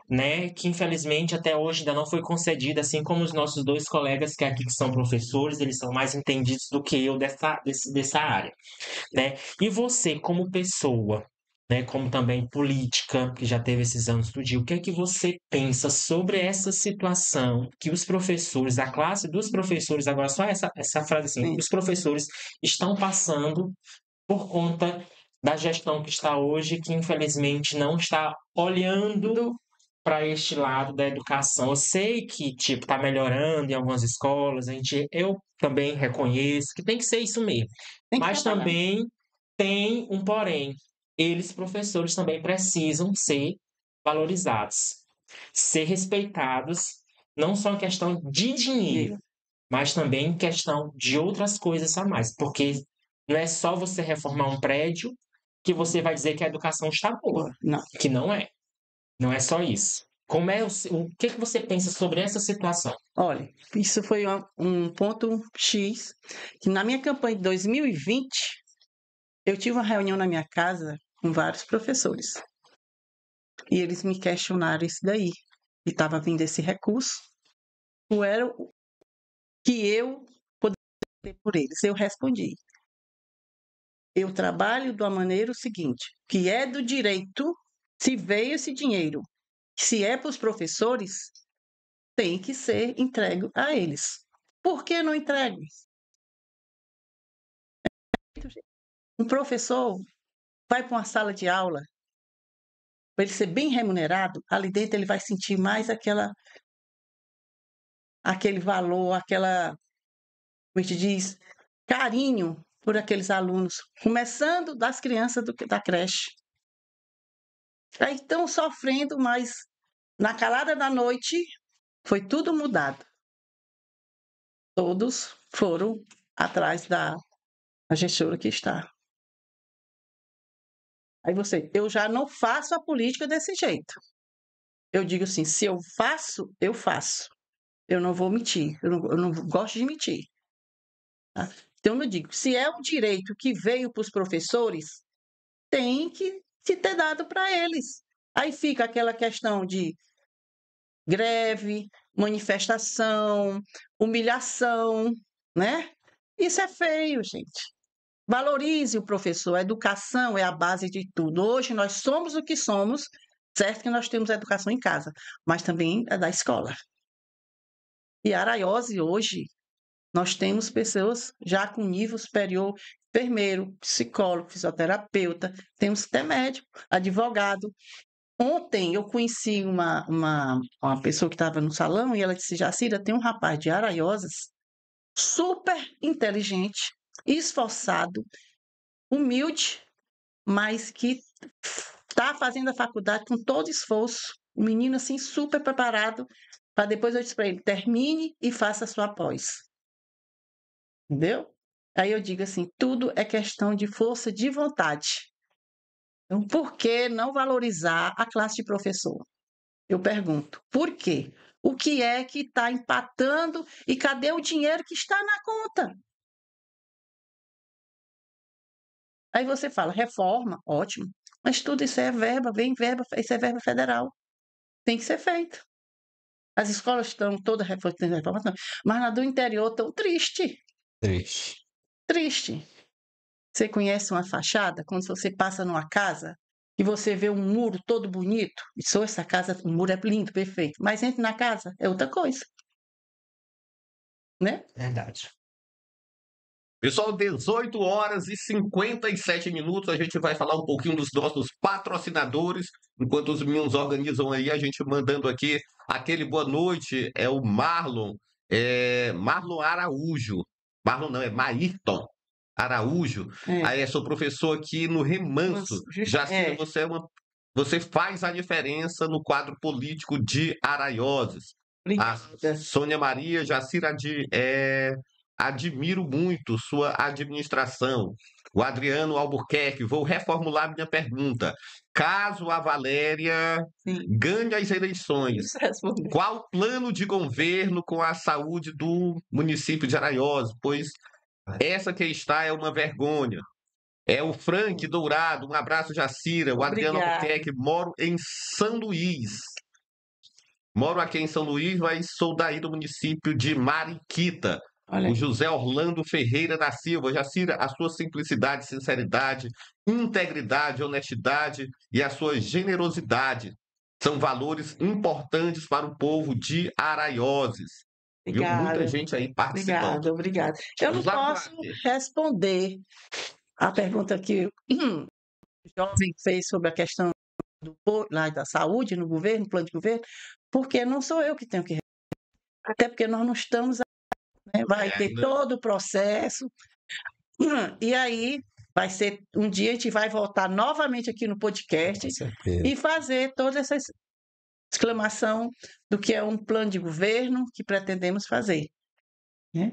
né, que infelizmente até hoje ainda não foi concedida, assim como os nossos dois colegas que aqui que são professores, eles são mais entendidos do que eu dessa, desse, dessa área, né? E você, como pessoa, né, como também política, que já teve esses anos do dia, o que é que você pensa sobre essa situação que os professores, a classe dos professores, agora só essa, essa frase assim, Sim. os professores estão passando por conta da gestão que está hoje, que infelizmente não está olhando Do- para este lado da educação. Eu sei que, tipo, está melhorando em algumas escolas, a gente, eu também reconheço que tem que ser isso mesmo. Tem que Mas trabalhar. também tem um porém. Eles, professores, também precisam ser valorizados, ser respeitados, não só em questão de dinheiro, mas também em questão de outras coisas a mais. Porque não é só você reformar um prédio que você vai dizer que a educação está boa, Boa. Não. que não é. Não é só isso. Como é o, se- o que, que você pensa sobre essa situação? Olha, isso foi um, um ponto X, que na minha campanha de dois mil e vinte, eu tive uma reunião na minha casa com vários professores. E eles me questionaram isso daí. E estava vindo esse recurso. Qual era o que eu poderia ter por eles? Eu respondi. Eu trabalho de uma maneira o seguinte, que é do direito, se veio esse dinheiro, se é para os professores, tem que ser entregue a eles. Por que não entregue? Um professor vai para uma sala de aula, para ele ser bem remunerado, ali dentro ele vai sentir mais aquela, aquele valor, aquela, como a gente diz, carinho por aqueles alunos, começando das crianças do, da creche. Aí estão sofrendo, mas na calada da noite foi tudo mudado. Todos foram atrás da a gestora que está. Aí você, eu já não faço a política desse jeito. Eu digo assim, se eu faço, eu faço. Eu não vou mentir, eu não, eu não gosto de mentir. Tá? Então eu digo, se é um direito que veio para os professores, tem que se ter dado para eles. Aí fica aquela questão de greve, manifestação, humilhação, né? Isso é feio, gente. Valorize o professor. A educação é a base de tudo. Hoje nós somos o que somos, certo que nós temos a educação em casa, mas também é da escola. E Araiose hoje nós temos pessoas já com nível superior, enfermeiro, psicólogo, fisioterapeuta, temos até médico, advogado. Ontem eu conheci uma, uma, uma pessoa que estava no salão e ela disse, Jacira, tem um rapaz de Araiosas, super inteligente, esforçado, humilde, mas que está fazendo a faculdade com todo esforço. Um menino assim super preparado para depois eu disse para ele, termine e faça a sua pós. Entendeu? Aí eu digo assim, tudo é questão de força de vontade. Então, por que não valorizar a classe de professor? Eu pergunto, por quê? O que é que está empatando e cadê o dinheiro que está na conta? Aí você fala, reforma, ótimo, mas tudo isso é verba, vem verba, isso é verba federal. Tem que ser feito. As escolas estão todas reformadas, mas na do interior estão tristes. Triste. Triste. Você conhece uma fachada? Quando você passa numa casa e você vê um muro todo bonito, e só essa casa, o muro é lindo, perfeito, mas entra na casa, é outra coisa. Né? Verdade. Pessoal, dezoito horas e cinquenta e sete minutos, a gente vai falar um pouquinho dos nossos patrocinadores, enquanto os meninos organizam aí, a gente mandando aqui aquele boa noite, é o Marlon, é Marlon Araújo, Marlon não, é Maírton Araújo, É. aí é seu professor aqui no Remanso, Just- Jacira, é. você é uma, você faz a diferença no quadro político de Araioses. A Obrigada. Sônia Maria, Jacira, de, é, admiro muito sua administração. O Adriano Albuquerque, vou reformular minha pergunta. Caso a Valéria Sim. ganhe as eleições, Isso respondeu. qual o plano de governo com a saúde do município de Araiose? Pois essa que está é uma vergonha. É o Frank Dourado, um abraço, Jacira. O Adriano Obrigada. Albuquerque, moro em São Luís. Moro aqui em São Luís, mas sou daí do município de Mariquita. Olha O aí. José Orlando Ferreira da Silva. Jacira, a sua simplicidade, sinceridade, integridade, honestidade e a sua generosidade são valores importantes para o povo de Araioses. Viu? Muita Obrigada, gente aí participando. obrigada, obrigada. Eu não Vamos lá, posso Wagner. responder a pergunta que o jovem fez sobre a questão do po- lá da saúde no governo, plano de governo, porque não sou eu que tenho que responder. Até porque nós não estamos, né? Vai É, ter ainda- todo o processo. E aí vai ser um dia a gente vai voltar novamente aqui no podcast Com certeza. e fazer toda essa exclamação do que é um plano de governo que pretendemos fazer. Né?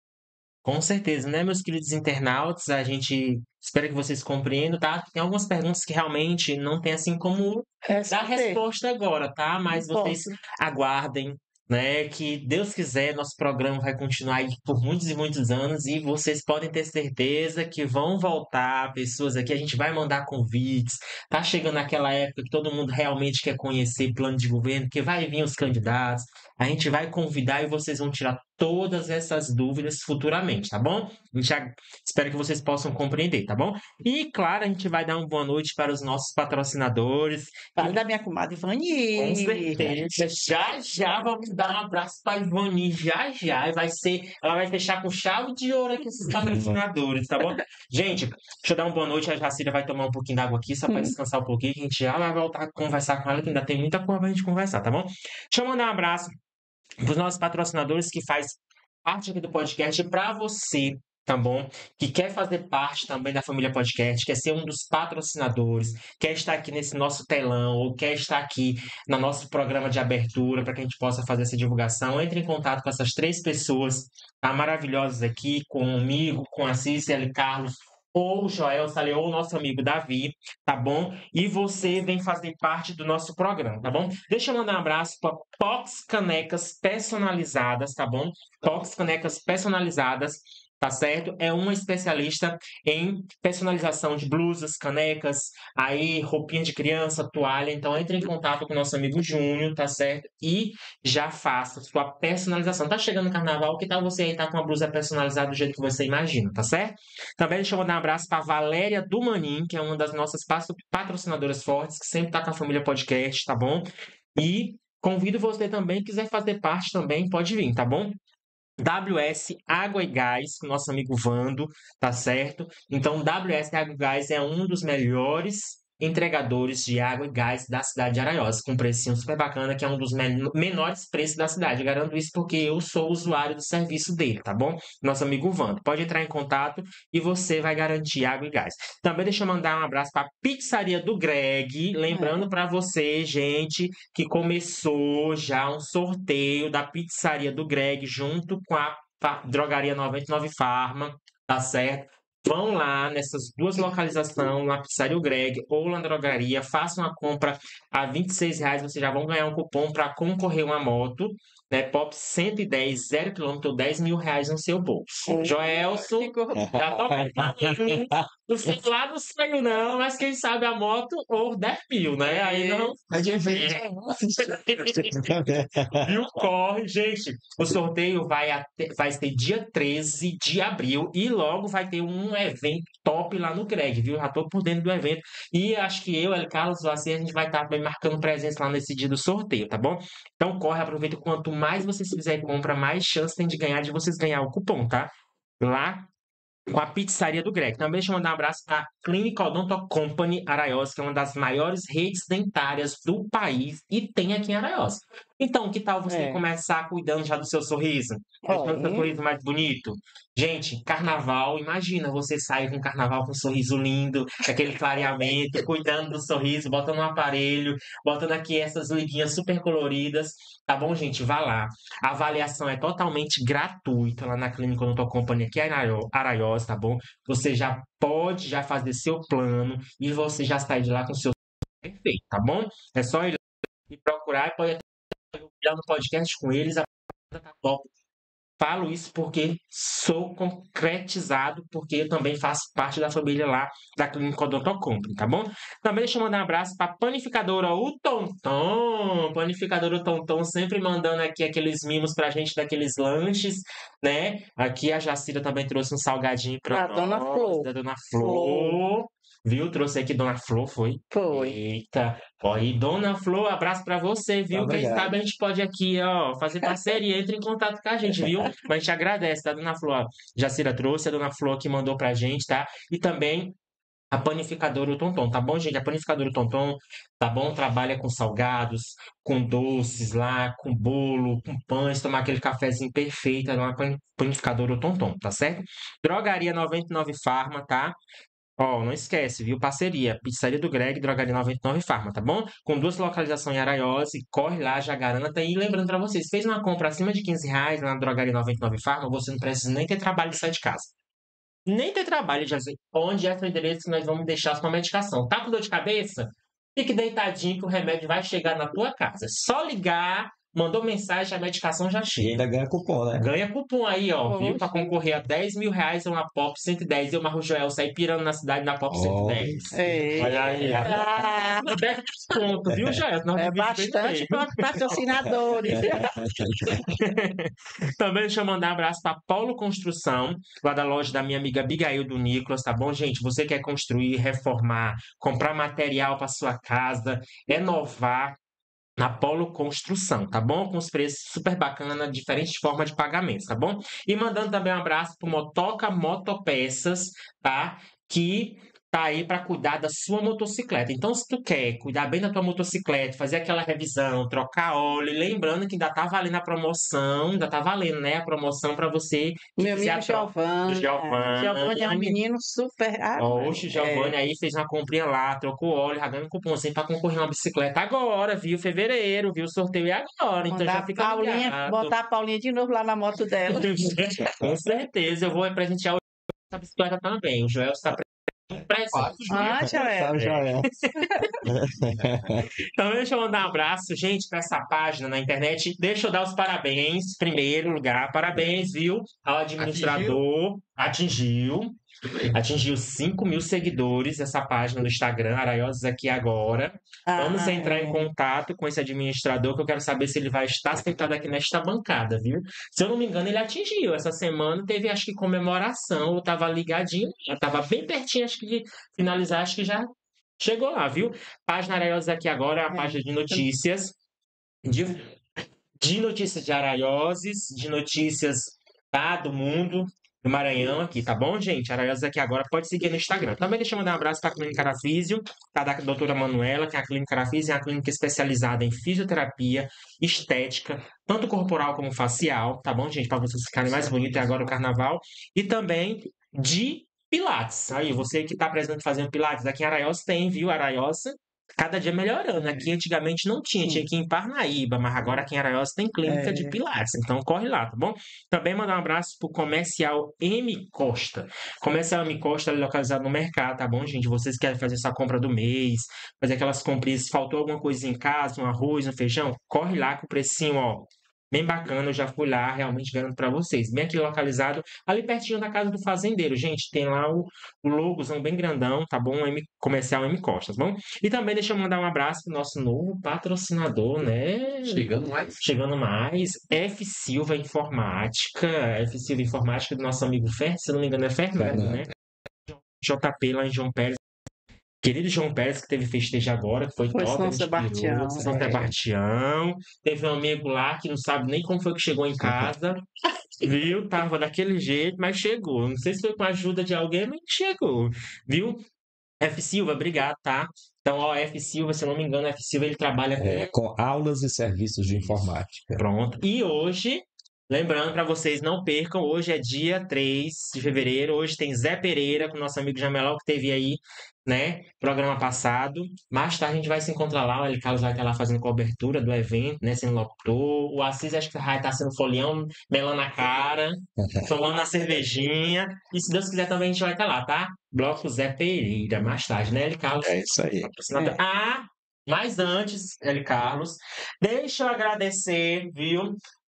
Com certeza, né, meus queridos internautas? A gente espera que vocês compreendam, tá? Tem algumas perguntas que realmente não tem assim como dar Responder. resposta agora, tá? Mas Não vocês posso. aguardem, né? Que Deus quiser, nosso programa vai continuar aí por muitos e muitos anos e vocês podem ter certeza que vão voltar pessoas aqui. A gente vai mandar convites. Tá chegando aquela época que todo mundo realmente quer conhecer plano de governo, que vai vir os candidatos. A gente vai convidar e vocês vão tirar todas essas dúvidas futuramente, tá bom? A gente já espero que vocês possam compreender, tá bom? E claro, a gente vai dar uma boa noite para os nossos patrocinadores. Fale da minha comadre Com Ivani. certeza. Já já vamos dar um abraço para a Ivani, já já. Vai ser, ela vai fechar com chave de ouro aqui esses patrocinadores, tá bom? Gente, deixa eu dar uma boa noite. A Jacira vai tomar um pouquinho d'água aqui, só para Hum. descansar um pouquinho. A gente já vai voltar a conversar com ela, que ainda tem muita coisa pra gente conversar, tá bom? Deixa eu mandar um abraço para os nossos patrocinadores que faz parte aqui do podcast para você, tá bom? Que quer fazer parte também da família podcast, quer ser um dos patrocinadores, quer estar aqui nesse nosso telão ou quer estar aqui no nosso programa de abertura para que a gente possa fazer essa divulgação. Entre em contato com essas três pessoas tá, maravilhosas aqui, comigo, com a Cícera, Carlos ou o Joel Saleh, ou o nosso amigo Davi, tá bom? E você vem fazer parte do nosso programa, tá bom? Deixa eu mandar um abraço para Pox Canecas Personalizadas, tá bom? Pox Canecas Personalizadas, tá certo? É uma especialista em personalização de blusas, canecas, aí roupinha de criança, toalha. Então entre em contato com o nosso amigo Júnior, tá certo? E já faça sua personalização. Tá chegando o carnaval, que tal você aí tá com uma blusa personalizada do jeito que você imagina, tá certo? Também deixa eu mandar um abraço para Valéria Dumanin, que é uma das nossas patrocinadoras fortes, que sempre tá com a família podcast, tá bom? E convido você também, quiser fazer parte também, pode vir, tá bom? W S Água e Gás, com nosso amigo Vando, tá certo? Então, W S Água e Gás é um dos melhores entregadores de água e gás da cidade de Araiós, com um precinho super bacana, que é um dos men menores preços da cidade. Eu garanto isso porque eu sou usuário do serviço dele, tá bom? Nosso amigo Vando. Pode entrar em contato e você vai garantir água e gás. Também deixa eu mandar um abraço para a Pizzaria do Greg, lembrando para você, gente, que começou já um sorteio da Pizzaria do Greg junto com a Drogaria noventa e nove Farma, tá certo? Vão lá nessas duas localizações, na Pizzaria o Greg ou na drogaria, façam a compra a vinte e seis reais, vocês já vão ganhar um cupom para concorrer uma moto, né? Pop cento e dez, zero quilômetro, dez mil reais no seu bolso. Joelson, já tô pensando, não sei lá, não saiu não, mas quem sabe a moto ou dez mil, né? Aí não... Viu? Corre, gente. O sorteio vai, até, vai ser dia treze de abril e logo vai ter um evento top lá no Greg, viu? Já tô por dentro do evento. E acho que eu, El Carlos, assim, a gente vai estar tá marcando presença lá nesse dia do sorteio, tá bom? Então corre, aproveita. Quanto mais vocês fizerem compra, mais chance tem de ganhar, de vocês ganhar o cupom, tá? Lá com a Pizzaria do Greg. Também deixa eu mandar um abraço para a Clínica Odonto Company Araiós, que é uma das maiores redes dentárias do país e tem aqui em Araiós. Então, que tal você É. começar cuidando já do seu sorriso? Deixando o seu Olha. sorriso mais bonito? Gente, carnaval, imagina você sair com um carnaval com um sorriso lindo, aquele clareamento, cuidando do sorriso, botando um aparelho, botando aqui essas liguinhas super coloridas. Tá bom, gente? Vá lá. A avaliação é totalmente gratuita lá na Clínica Odonto Company aqui em Araiós, tá bom? Você já pode já fazer seu plano e você já sair de lá com o seu perfeito, tá bom? É só ir lá e procurar, pode até olhar no podcast com eles, a tá top. Falo isso porque sou concretizado, porque eu também faço parte da família lá da Clínica Odontocomp, tá bom? Também deixa eu mandar um abraço para a panificadora o Tonton. Panificadora o Tonton sempre mandando aqui aqueles mimos pra gente daqueles lanches, né? Aqui a Jacira também trouxe um salgadinho pra Da Dona nós, Flor. da Dona Flor. Flor. Viu? Trouxe aqui Dona Flor, foi? Foi. Eita. Ó, e Dona Flor, abraço pra você, viu? Quem Obrigado. sabe a gente pode aqui, ó, fazer parceria, entre em contato com a gente, viu? Mas a gente agradece, tá, Dona Flor? Ó, Jacira trouxe, a Dona Flor que mandou pra gente, tá? E também a panificadora o Tonton, tá bom, gente? A panificadora o Tonton, tá bom? Trabalha com salgados, com doces lá, com bolo, com pães, tomar aquele cafezinho perfeito, é uma pan- panificadora o Tonton, tá certo? Drogaria noventa e nove Farma, tá? Ó, não esquece, viu? Parceria. Pizzaria do Greg, Drogaria noventa e nove Farma, tá bom? Com duas localizações em Araiose, corre lá, já garanta. E lembrando pra vocês, fez uma compra acima de quinze reais lá na Drogaria noventa e nove Farma, você não precisa nem ter trabalho de sair de casa. Nem ter trabalho, já sei onde é seu endereço que nós vamos deixar sua medicação. Tá com dor de cabeça? Fique deitadinho que o remédio vai chegar na tua casa. É só ligar, mandou mensagem, a medicação já E chega. ainda ganha cupom, né? Ganha cupom aí, ó, viu? Pra Oxe. concorrer a dez mil reais uma Pop cento e dez. Eu, Marro Joel, saí pirando na cidade na Pop cento e dez. É. Olha aí, ó. Ah, dez desconto, viu, Joel? Não é divide bem bastante bem. para patrocinadores. Também deixa eu mandar um abraço para Paulo Construção, lá da loja da minha amiga Abigail do Nicolas, tá bom, gente? Você quer construir, reformar, comprar material para sua casa, renovar na Polo Construção, tá bom? Com os preços super bacana, diferentes formas de pagamento, tá bom? E mandando também um abraço pro Motoca Motopeças, tá? Que tá aí para cuidar da sua motocicleta. Então, se tu quer cuidar bem da tua motocicleta, fazer aquela revisão, trocar óleo, e lembrando que ainda tá valendo a promoção, ainda tá valendo, né, a promoção para você que Meu fizer amigo a troca. Giovanni. Giovanni. Giovanni é um menino super. Ah, Oxe, o Giovanni é. aí fez uma comprinha lá, trocou óleo, já ganhou um cupomzinho pra concorrer uma bicicleta agora, viu? Fevereiro, viu? O sorteio é agora, então Mandar já a fica Paulinha, ligado. botar a Paulinha de novo lá na moto dela. Com certeza, eu vou presentear essa bicicleta também. O Joel está presente. Ah, já é. Tá, já é. Então, deixa eu mandar um abraço, gente, para essa página na internet. Deixa eu dar os parabéns, em primeiro lugar. Parabéns, viu, ao administrador. Atingiu. Atingiu cinco mil seguidores essa página do Instagram, Araioses Aqui Agora. Vamos Ah, entrar em é. contato com esse administrador, que eu quero saber se ele vai estar sentado aqui nesta bancada, viu? Se eu não me engano, ele atingiu. Essa semana teve, acho que, comemoração. Eu tava ligadinho, já tava bem pertinho, acho que de finalizar, acho que já chegou lá, viu? Página Araioses Aqui Agora é a É. página de notícias, de, de notícias de Araioses, de notícias, tá, do mundo, do Maranhão aqui, tá bom, gente? Araioses Aqui Agora, pode seguir no Instagram. Também deixa eu mandar um abraço para a Clínica Arafísio, tá, da doutora Manuela, que é a Clínica Arafísio, é uma clínica especializada em fisioterapia, estética, tanto corporal como facial, tá bom, gente? Para vocês ficarem mais bonitos, é agora o carnaval. E também de Pilates. Aí, você que tá presente fazendo Pilates, aqui em Araiós tem, viu? Araiós cada dia melhorando. Aqui antigamente não tinha, tinha aqui em Parnaíba, mas agora aqui em Araiós tem clínica É. de Pilates. Então corre lá, tá bom? Também mandar um abraço pro Comercial M Costa. Comercial M Costa é localizado no mercado, tá bom, gente? Vocês querem fazer essa compra do mês, fazer aquelas comprinhas, faltou alguma coisa em casa, um arroz, um feijão, corre lá com o precinho, ó. Bem bacana, eu já fui lá, realmente garanto pra vocês. Bem aqui localizado, ali pertinho da casa do fazendeiro. Gente, tem lá o, o logozão bem grandão, tá bom? M, Comercial M Costa, tá bom? E também deixa eu mandar um abraço pro nosso novo patrocinador, né? Chegando mais. Chegando mais, F Silva Informática, F Silva Informática do nosso amigo Fer, se não me engano é Fernando, Fernando. né? J P lá em João Pérez. Querido João Pérez, que teve festejo agora, que foi, Foi top, São a gente Sebastião, pirou, São é. Sebastião. Teve um amigo lá que não sabe nem como foi que chegou em casa, viu? Tava daquele jeito, mas chegou. Não sei se foi com a ajuda de alguém, mas chegou, viu? F Silva, obrigado, tá? Então, ó, F Silva, se eu não me engano, F Silva, ele trabalha com... É, com aulas e serviços de informática. Pronto. E hoje, lembrando para vocês, não percam, hoje é dia três de fevereiro, hoje tem Zé Pereira com nosso amigo Jamelão, que teve aí, né, programa passado. Mais tarde a gente vai se encontrar lá, o L. Carlos vai estar lá fazendo cobertura do evento, né, sendo locutor. O Assis acho que vai estar sendo folião, melando a cara, tomando a cervejinha. E se Deus quiser também a gente vai estar lá, tá? Bloco Zé Pereira, mais tarde, né, L. Carlos? É isso aí. Patrocinador. É. Ah, mas antes, L. Carlos, deixa eu agradecer, viu,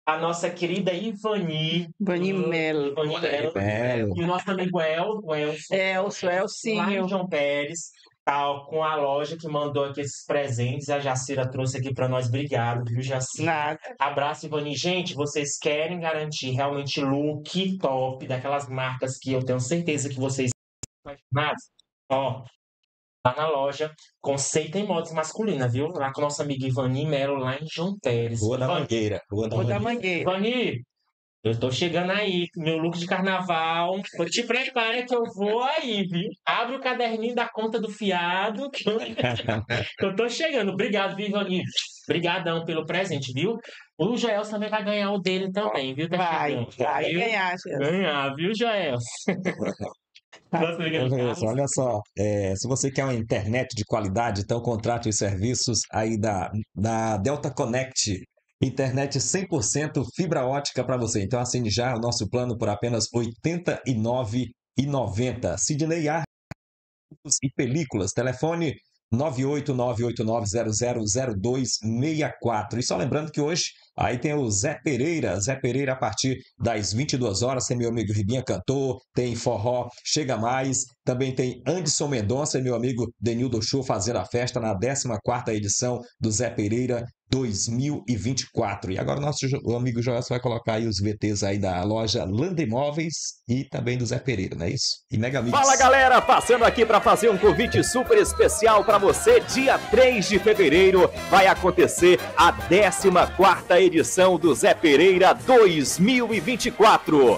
a nossa querida Ivani. Ivani Melo. Ivani Olha aí, Melo. Melo. E o nosso amigo El, o Elson. Elcio, lá em Elcinho. João Pérez, tal, com a loja que mandou aqui esses presentes. A Jacira trouxe aqui para nós. Obrigado, viu, Jacira? Nada. Abraço, Ivani. Gente, vocês querem garantir realmente look top daquelas marcas que eu tenho certeza que vocês estão apaixonados? Ó, lá na loja, Conceito em Modas Masculina, viu? Lá com nossa amiga Ivani Melo, lá em João Pérez. Rua da Ivani, Mangueira. Rua da Rua da Mangueira. Mangueira. Ivani, eu tô chegando aí, meu look de carnaval. Te prepara que eu vou aí, viu? Abre o caderninho da conta do fiado, que eu, que eu tô chegando. Obrigado, viu, Ivani? Obrigadão pelo presente, viu? O Joelson também vai ganhar o dele também, viu? Tá Vai, chegando, vai viu? ganhar, Jesus. Ganhar, viu, Joelson? Nossa, amiga, Beleza, olha só, é, se você quer uma internet de qualidade, então contrate os serviços aí da, da Delta Connect, internet cem por cento fibra ótica para você. Então assine já o nosso plano por apenas oitenta e nove reais e noventa centavos. Sidney Arte e Películas, telefone nove oito nove oito nove zero zero zero dois seis quatro. E só lembrando que hoje aí tem o Zé Pereira, Zé Pereira a partir das vinte e duas horas, tem meu amigo Ribinha Cantor, tem Forró Chega Mais, também tem Anderson Mendonça e meu amigo Denildo Show fazendo a festa na décima quarta edição do Zé Pereira dois mil e vinte e quatro. E agora o nosso o amigo Joelson vai colocar aí os V Ts aí da loja Landa Imóveis e também do Zé Pereira, não é isso? E Mega Mix. Fala galera, passando aqui para fazer um convite super especial para você. Dia três de fevereiro vai acontecer a décima quarta edição do Zé Pereira dois mil e vinte e quatro.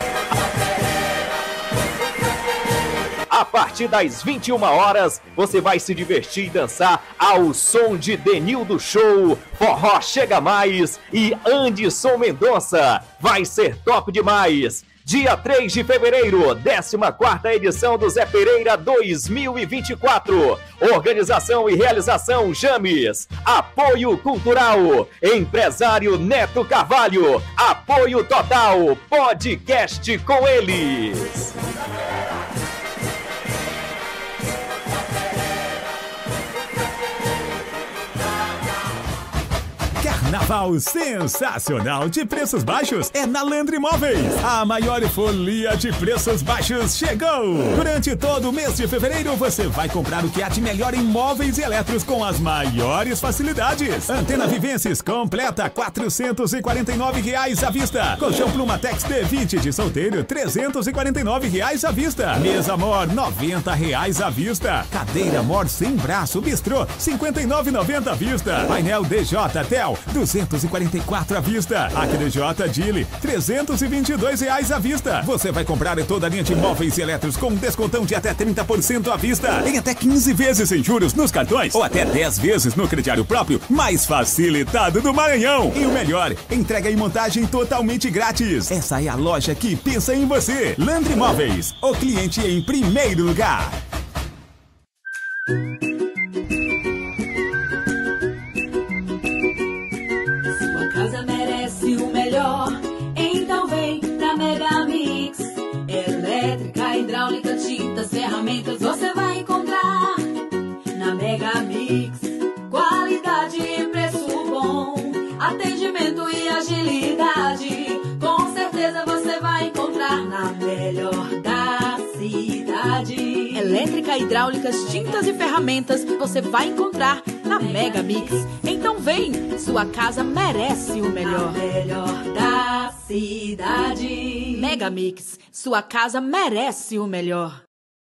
A partir das vinte e uma horas, você vai se divertir e dançar ao som de Denildo Show, Forró Chega Mais e Anderson Mendonça. Vai ser top demais! Dia três de fevereiro, décima quarta edição do Zé Pereira dois mil e vinte e quatro. Organização e realização James. Apoio cultural, empresário Neto Carvalho. Apoio total, podcast com eles. Carnaval sensacional de preços baixos é na Landry Móveis. A maior folia de preços baixos chegou. Durante todo o mês de fevereiro você vai comprar o que há de melhor em móveis e eletros com as maiores facilidades. Antena Vivences completa quatrocentos e quarenta e nove reais à vista. Colchão Plumatex D vinte de solteiro trezentos e quarenta e nove reais à vista. Mesa Mor noventa reais à vista. Cadeira Mor sem braço bistrô cinquenta e nove reais e noventa centavos à vista. Painel D J Tel duzentos e quarenta e quatro à vista. A Q D J Dili, trezentos e vinte e dois reais à vista. Você vai comprar toda a linha de móveis e eletros com descontão de até trinta por cento à vista. Em até quinze vezes sem juros nos cartões ou até dez vezes no crediário próprio, mais facilitado do Maranhão. E o melhor, entrega e montagem totalmente grátis. Essa é a loja que pensa em você. Landry Móveis, o cliente em primeiro lugar. Casa merece o melhor, então vem pra Mega Mix. Elétrica, hidráulica, tintas, ferramentas você vai encontrar na Mega Mix. Qualidade e preço bom, atendimento e agilidade. Com certeza você vai encontrar na melhor da cidade. Elétrica, hidráulicas, tintas e ferramentas você vai encontrar na Mega Mix. Então vem, sua casa merece o melhor. A melhor da cidade. Mega Mix, sua casa merece o melhor.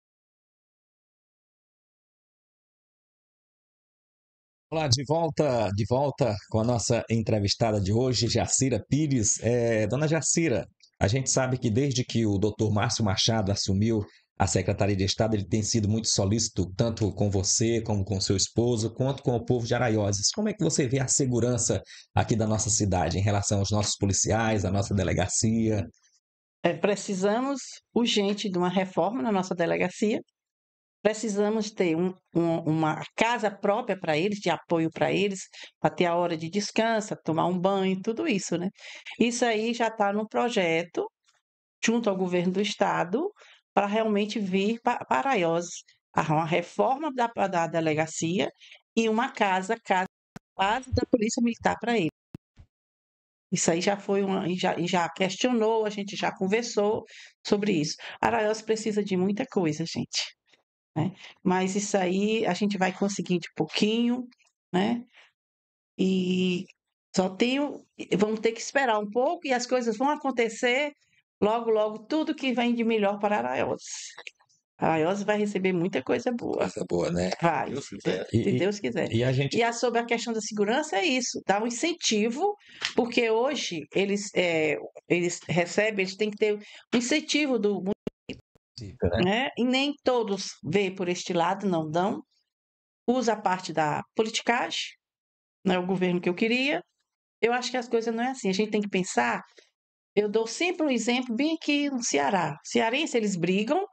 Olá, de volta, de volta com a nossa entrevistada de hoje, Jacira Pires. É, dona Jacira, a gente sabe que desde que o doutor Márcio Machado assumiu a Secretaria de Estado, ele tem sido muito solícito, tanto com você, como com seu esposo, quanto com o povo de Araioses. Como é que você vê a segurança aqui da nossa cidade em relação aos nossos policiais, à nossa delegacia? É, precisamos urgente de uma reforma na nossa delegacia. Precisamos ter um, um, uma casa própria para eles, de apoio para eles, para ter a hora de descanso, tomar um banho, tudo isso, né? Isso aí já está no projeto, junto ao governo do estado, para realmente vir para Araioses, uma reforma da, da delegacia e uma casa, casa base da Polícia Militar para eles. Isso aí já foi uma, e já, e já questionou, a gente já conversou sobre isso. Araiós precisa de muita coisa, gente, né? Mas isso aí a gente vai conseguir de pouquinho, né? E só tenho, vamos ter que esperar um pouco e as coisas vão acontecer logo, logo, tudo que vem de melhor para Araiós. Araiós vai receber muita coisa boa. Coisa boa, né? Vai, Deus se quiser. E, se e- Deus quiser. e a gente E a, sobre a questão da segurança é isso, dar um incentivo, porque hoje eles, é, eles recebem, eles têm que ter um incentivo do participa, né? né? E nem todos vê por este lado, não dão. Usa a parte da politicagem, não é o governo que eu queria. Eu acho que as coisas não é assim. A gente tem que pensar. Eu dou sempre um exemplo bem aqui no Ceará. Cearense, eles brigam,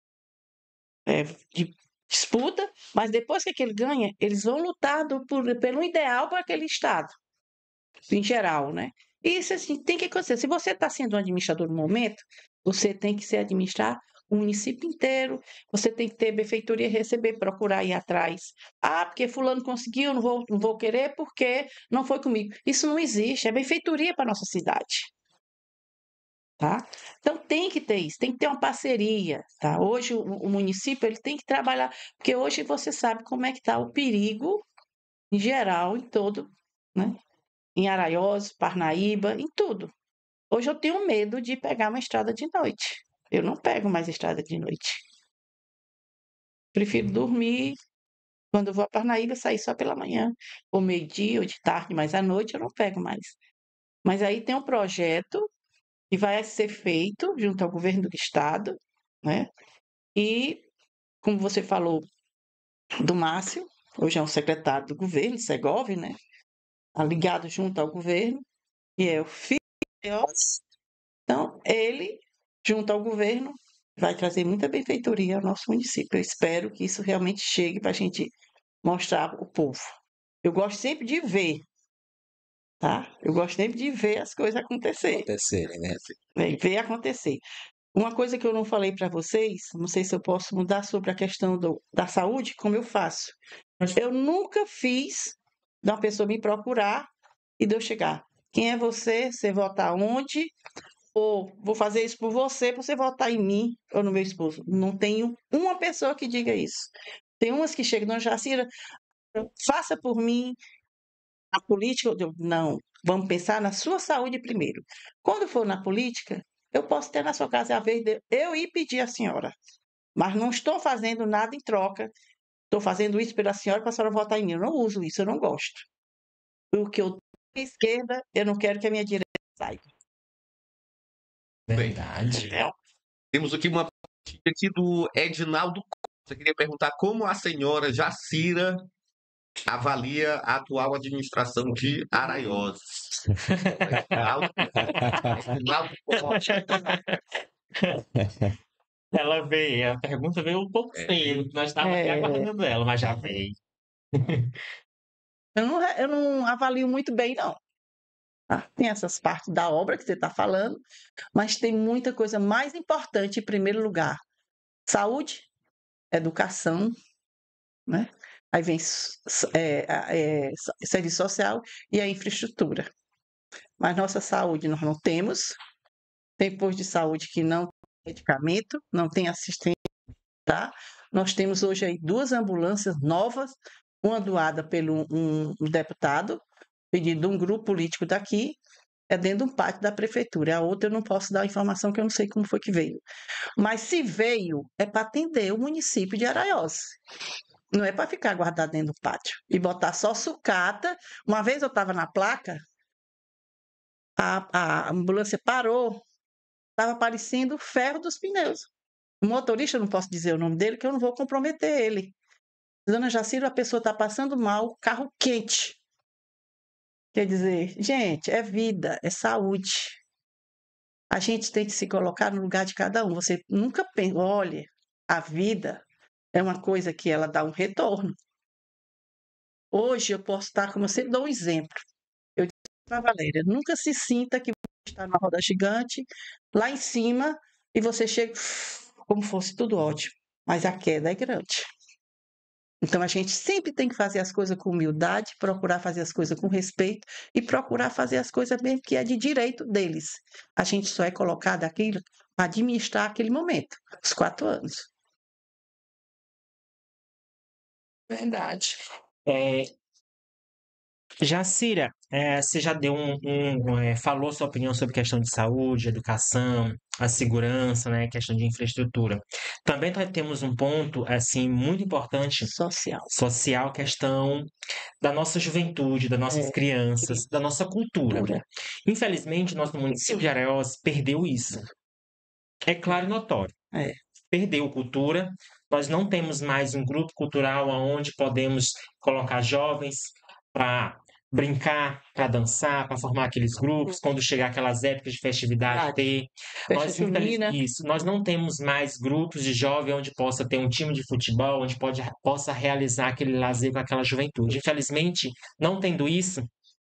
é, de disputa, mas depois que aquele ganha, eles vão lutar do- por, pelo ideal para aquele estado, em geral, né? E isso assim, tem que acontecer. Se você está sendo um administrador no momento, você tem que se administrar o município inteiro, você tem que ter benfeitoria, receber, procurar ir atrás. Ah, porque fulano conseguiu, não vou, não vou querer porque não foi comigo. Isso não existe, é benfeitoria para nossa cidade. Tá? Então tem que ter isso, tem que ter uma parceria, tá? Hoje o, o município ele tem que trabalhar, porque hoje você sabe como é que está o perigo em geral, em todo, né? Em Araiós, Parnaíba, em tudo. Hoje eu tenho medo de pegar uma estrada de noite. Eu não pego mais estrada de noite. Prefiro dormir quando eu vou a Parnaíba, sair só pela manhã, ou meio-dia, ou de tarde, mas à noite eu não pego mais. Mas aí tem um projeto que vai ser feito junto ao governo do estado, né? E, como você falou do Márcio, hoje é o secretário do governo, Segov, né? Tá ligado junto ao governo, e é o filho de Deus. Então, ele, junto ao governo, vai trazer muita benfeitoria ao nosso município. Eu espero que isso realmente chegue para a gente mostrar ao povo. Eu gosto sempre de ver, tá? Eu gosto sempre de ver as coisas acontecerem, acontecerem, né? né? Ver acontecer. Uma coisa que eu não falei para vocês, não sei se eu posso mudar sobre a questão do, da saúde, como eu faço. Eu nunca fiz de uma pessoa me procurar e de eu chegar. Quem é você? Você vota onde? Ou vou fazer isso por você, para você votar em mim ou no meu esposo. Não tenho uma pessoa que diga isso. Tem umas que chegam, não, Jacira, faça por mim a política. Eu digo, não, vamos pensar na sua saúde primeiro. Quando for na política, eu posso ter na sua casa a vez de eu ir pedir a senhora. Mas não estou fazendo nada em troca. Estou fazendo isso pela senhora para a senhora votar em mim. Eu não uso isso, eu não gosto. O que eu tenho à esquerda, eu não quero que a minha direita saiba. Verdade. Entendeu? Temos aqui uma pergunta aqui do Edinaldo Costa. Eu queria perguntar como a senhora Jacira avalia a atual administração de Araiós. Edinaldo, Edinaldo Costa. Ela veio, a pergunta veio um pouco É. cedo, nós estávamos até É. aguardando ela, mas já veio. Eu não, eu não avalio muito bem, não. Tá? Tem essas partes da obra que você está falando, mas tem muita coisa mais importante em primeiro lugar. Saúde, educação, né? Aí vem s- s- é, a- é, s- serviço social e a infraestrutura. Mas nossa saúde nós não temos. Tem posto de saúde que não tem medicamento, não tem assistência, tá? Nós temos hoje aí duas ambulâncias novas, uma doada pelo um, um deputado, pedido de um grupo político daqui, é dentro de um pátio da prefeitura. A outra eu não posso dar a informação que eu não sei como foi que veio. Mas se veio, é para atender o município de Araiós. Não é para ficar guardado dentro do pátio e botar só sucata. Uma vez eu estava na placa, a, a ambulância parou, estava aparecendo o ferro dos pneus. O motorista, eu não posso dizer o nome dele, que eu não vou comprometer ele. Dona Jacira, a pessoa está passando mal, carro quente. Quer dizer, gente, é vida, é saúde. A gente tem que se colocar no lugar de cada um. Você nunca pensa, olha, a vida é uma coisa que ela dá um retorno. Hoje eu posso estar, como eu sempre dou um exemplo. Eu disse para a Valéria, nunca se sinta que você está numa roda gigante, lá em cima, e você chega como fosse tudo ótimo. Mas a queda é grande. Então, a gente sempre tem que fazer as coisas com humildade, procurar fazer as coisas com respeito e procurar fazer as coisas mesmo que é de direito deles. A gente só é colocado aquilo para administrar aquele momento, os quatro anos. Verdade. É, Jacira, é, você já deu um, um- um, é, falou sua opinião sobre questão de saúde, educação, a segurança, né, questão de infraestrutura. Também nós temos um ponto assim muito importante Social. social, questão da nossa juventude, das nossas É, crianças, da nossa cultura. cultura. Infelizmente, nosso município de Araiós perdeu isso. É claro e notório. É. Perdeu cultura. Nós não temos mais um grupo cultural onde podemos colocar jovens para brincar, para dançar, para formar aqueles grupos, quando chegar aquelas épocas de festividade, ter. Festa Nós, infeliz- junina. isso, nós não temos mais grupos de jovens onde possa ter um time de futebol, onde pode, possa realizar aquele lazer com aquela juventude. Infelizmente, não tendo isso,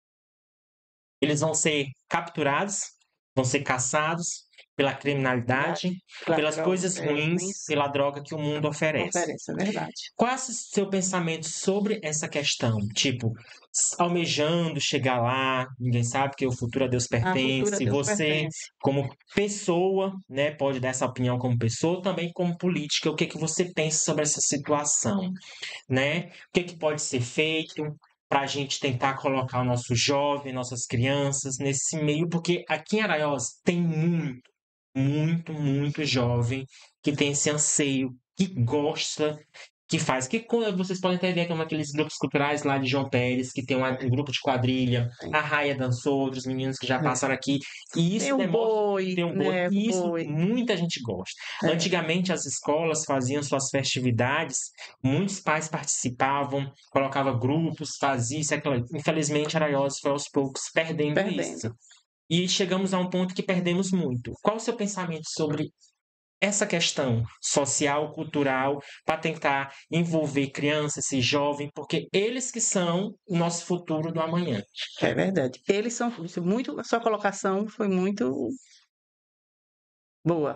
eles vão ser capturados, vão ser caçados pela criminalidade, Pela pelas droga, coisas é, ruins, ruins. pela droga que o mundo oferece. Oferece, é verdade. Qual é o seu pensamento sobre essa questão? Tipo, s- almejando chegar lá, ninguém sabe que o futuro a Deus A cultura pertence. Deus Você, pertence. como pessoa, né, pode dar essa opinião como pessoa, também como política. O que que você pensa sobre essa situação, né? O que que pode ser feito para a gente tentar colocar o nosso jovem, nossas crianças nesse meio? Porque aqui em Araiós tem muito, muito, muito jovem que tem esse anseio, que gosta, que faz. Que quando vocês podem até ver como aqueles grupos culturais lá de João Pérez, que tem uma- um grupo de quadrilha, a Raia dançou, outros meninos que já É. passaram aqui. E isso Tem o demonstra boi, tem um boi. né? E isso Boi. muita gente gosta. É. Antigamente as escolas faziam suas festividades, muitos pais participavam, colocavam grupos, fazia isso, e aquilo. Infelizmente, Araiós foi aos poucos perdendo, Perdendo. isso. E chegamos a um ponto que perdemos muito. Qual o seu pensamento sobre essa questão social, cultural, para tentar envolver crianças, esse jovem, porque eles que são o nosso futuro do amanhã. É verdade. Eles são muito. A sua colocação foi muito boa.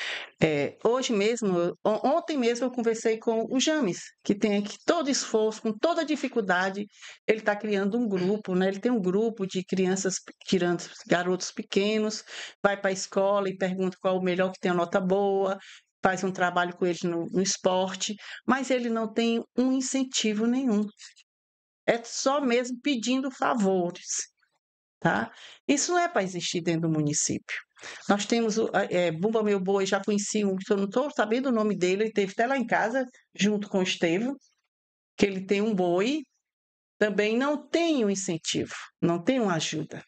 É, hoje mesmo, eu- on- ontem mesmo eu conversei com o James, que tem aqui todo esforço, com toda dificuldade, ele está criando um grupo, né? Ele tem um grupo de crianças, pe- crianças, garotos pequenos, vai para a escola e pergunta qual o melhor que tem a nota boa, faz um trabalho com eles no, no esporte, mas ele não tem um incentivo nenhum. É só mesmo pedindo favores, tá? Isso não é para existir dentro do município. Nós temos o a- é, Bumba Meu Boi, já conheci um, que eu não estou sabendo o nome dele, ele esteve até lá em casa, junto com o Estevam, que ele tem um boi, também não tem um incentivo, não tem uma ajuda.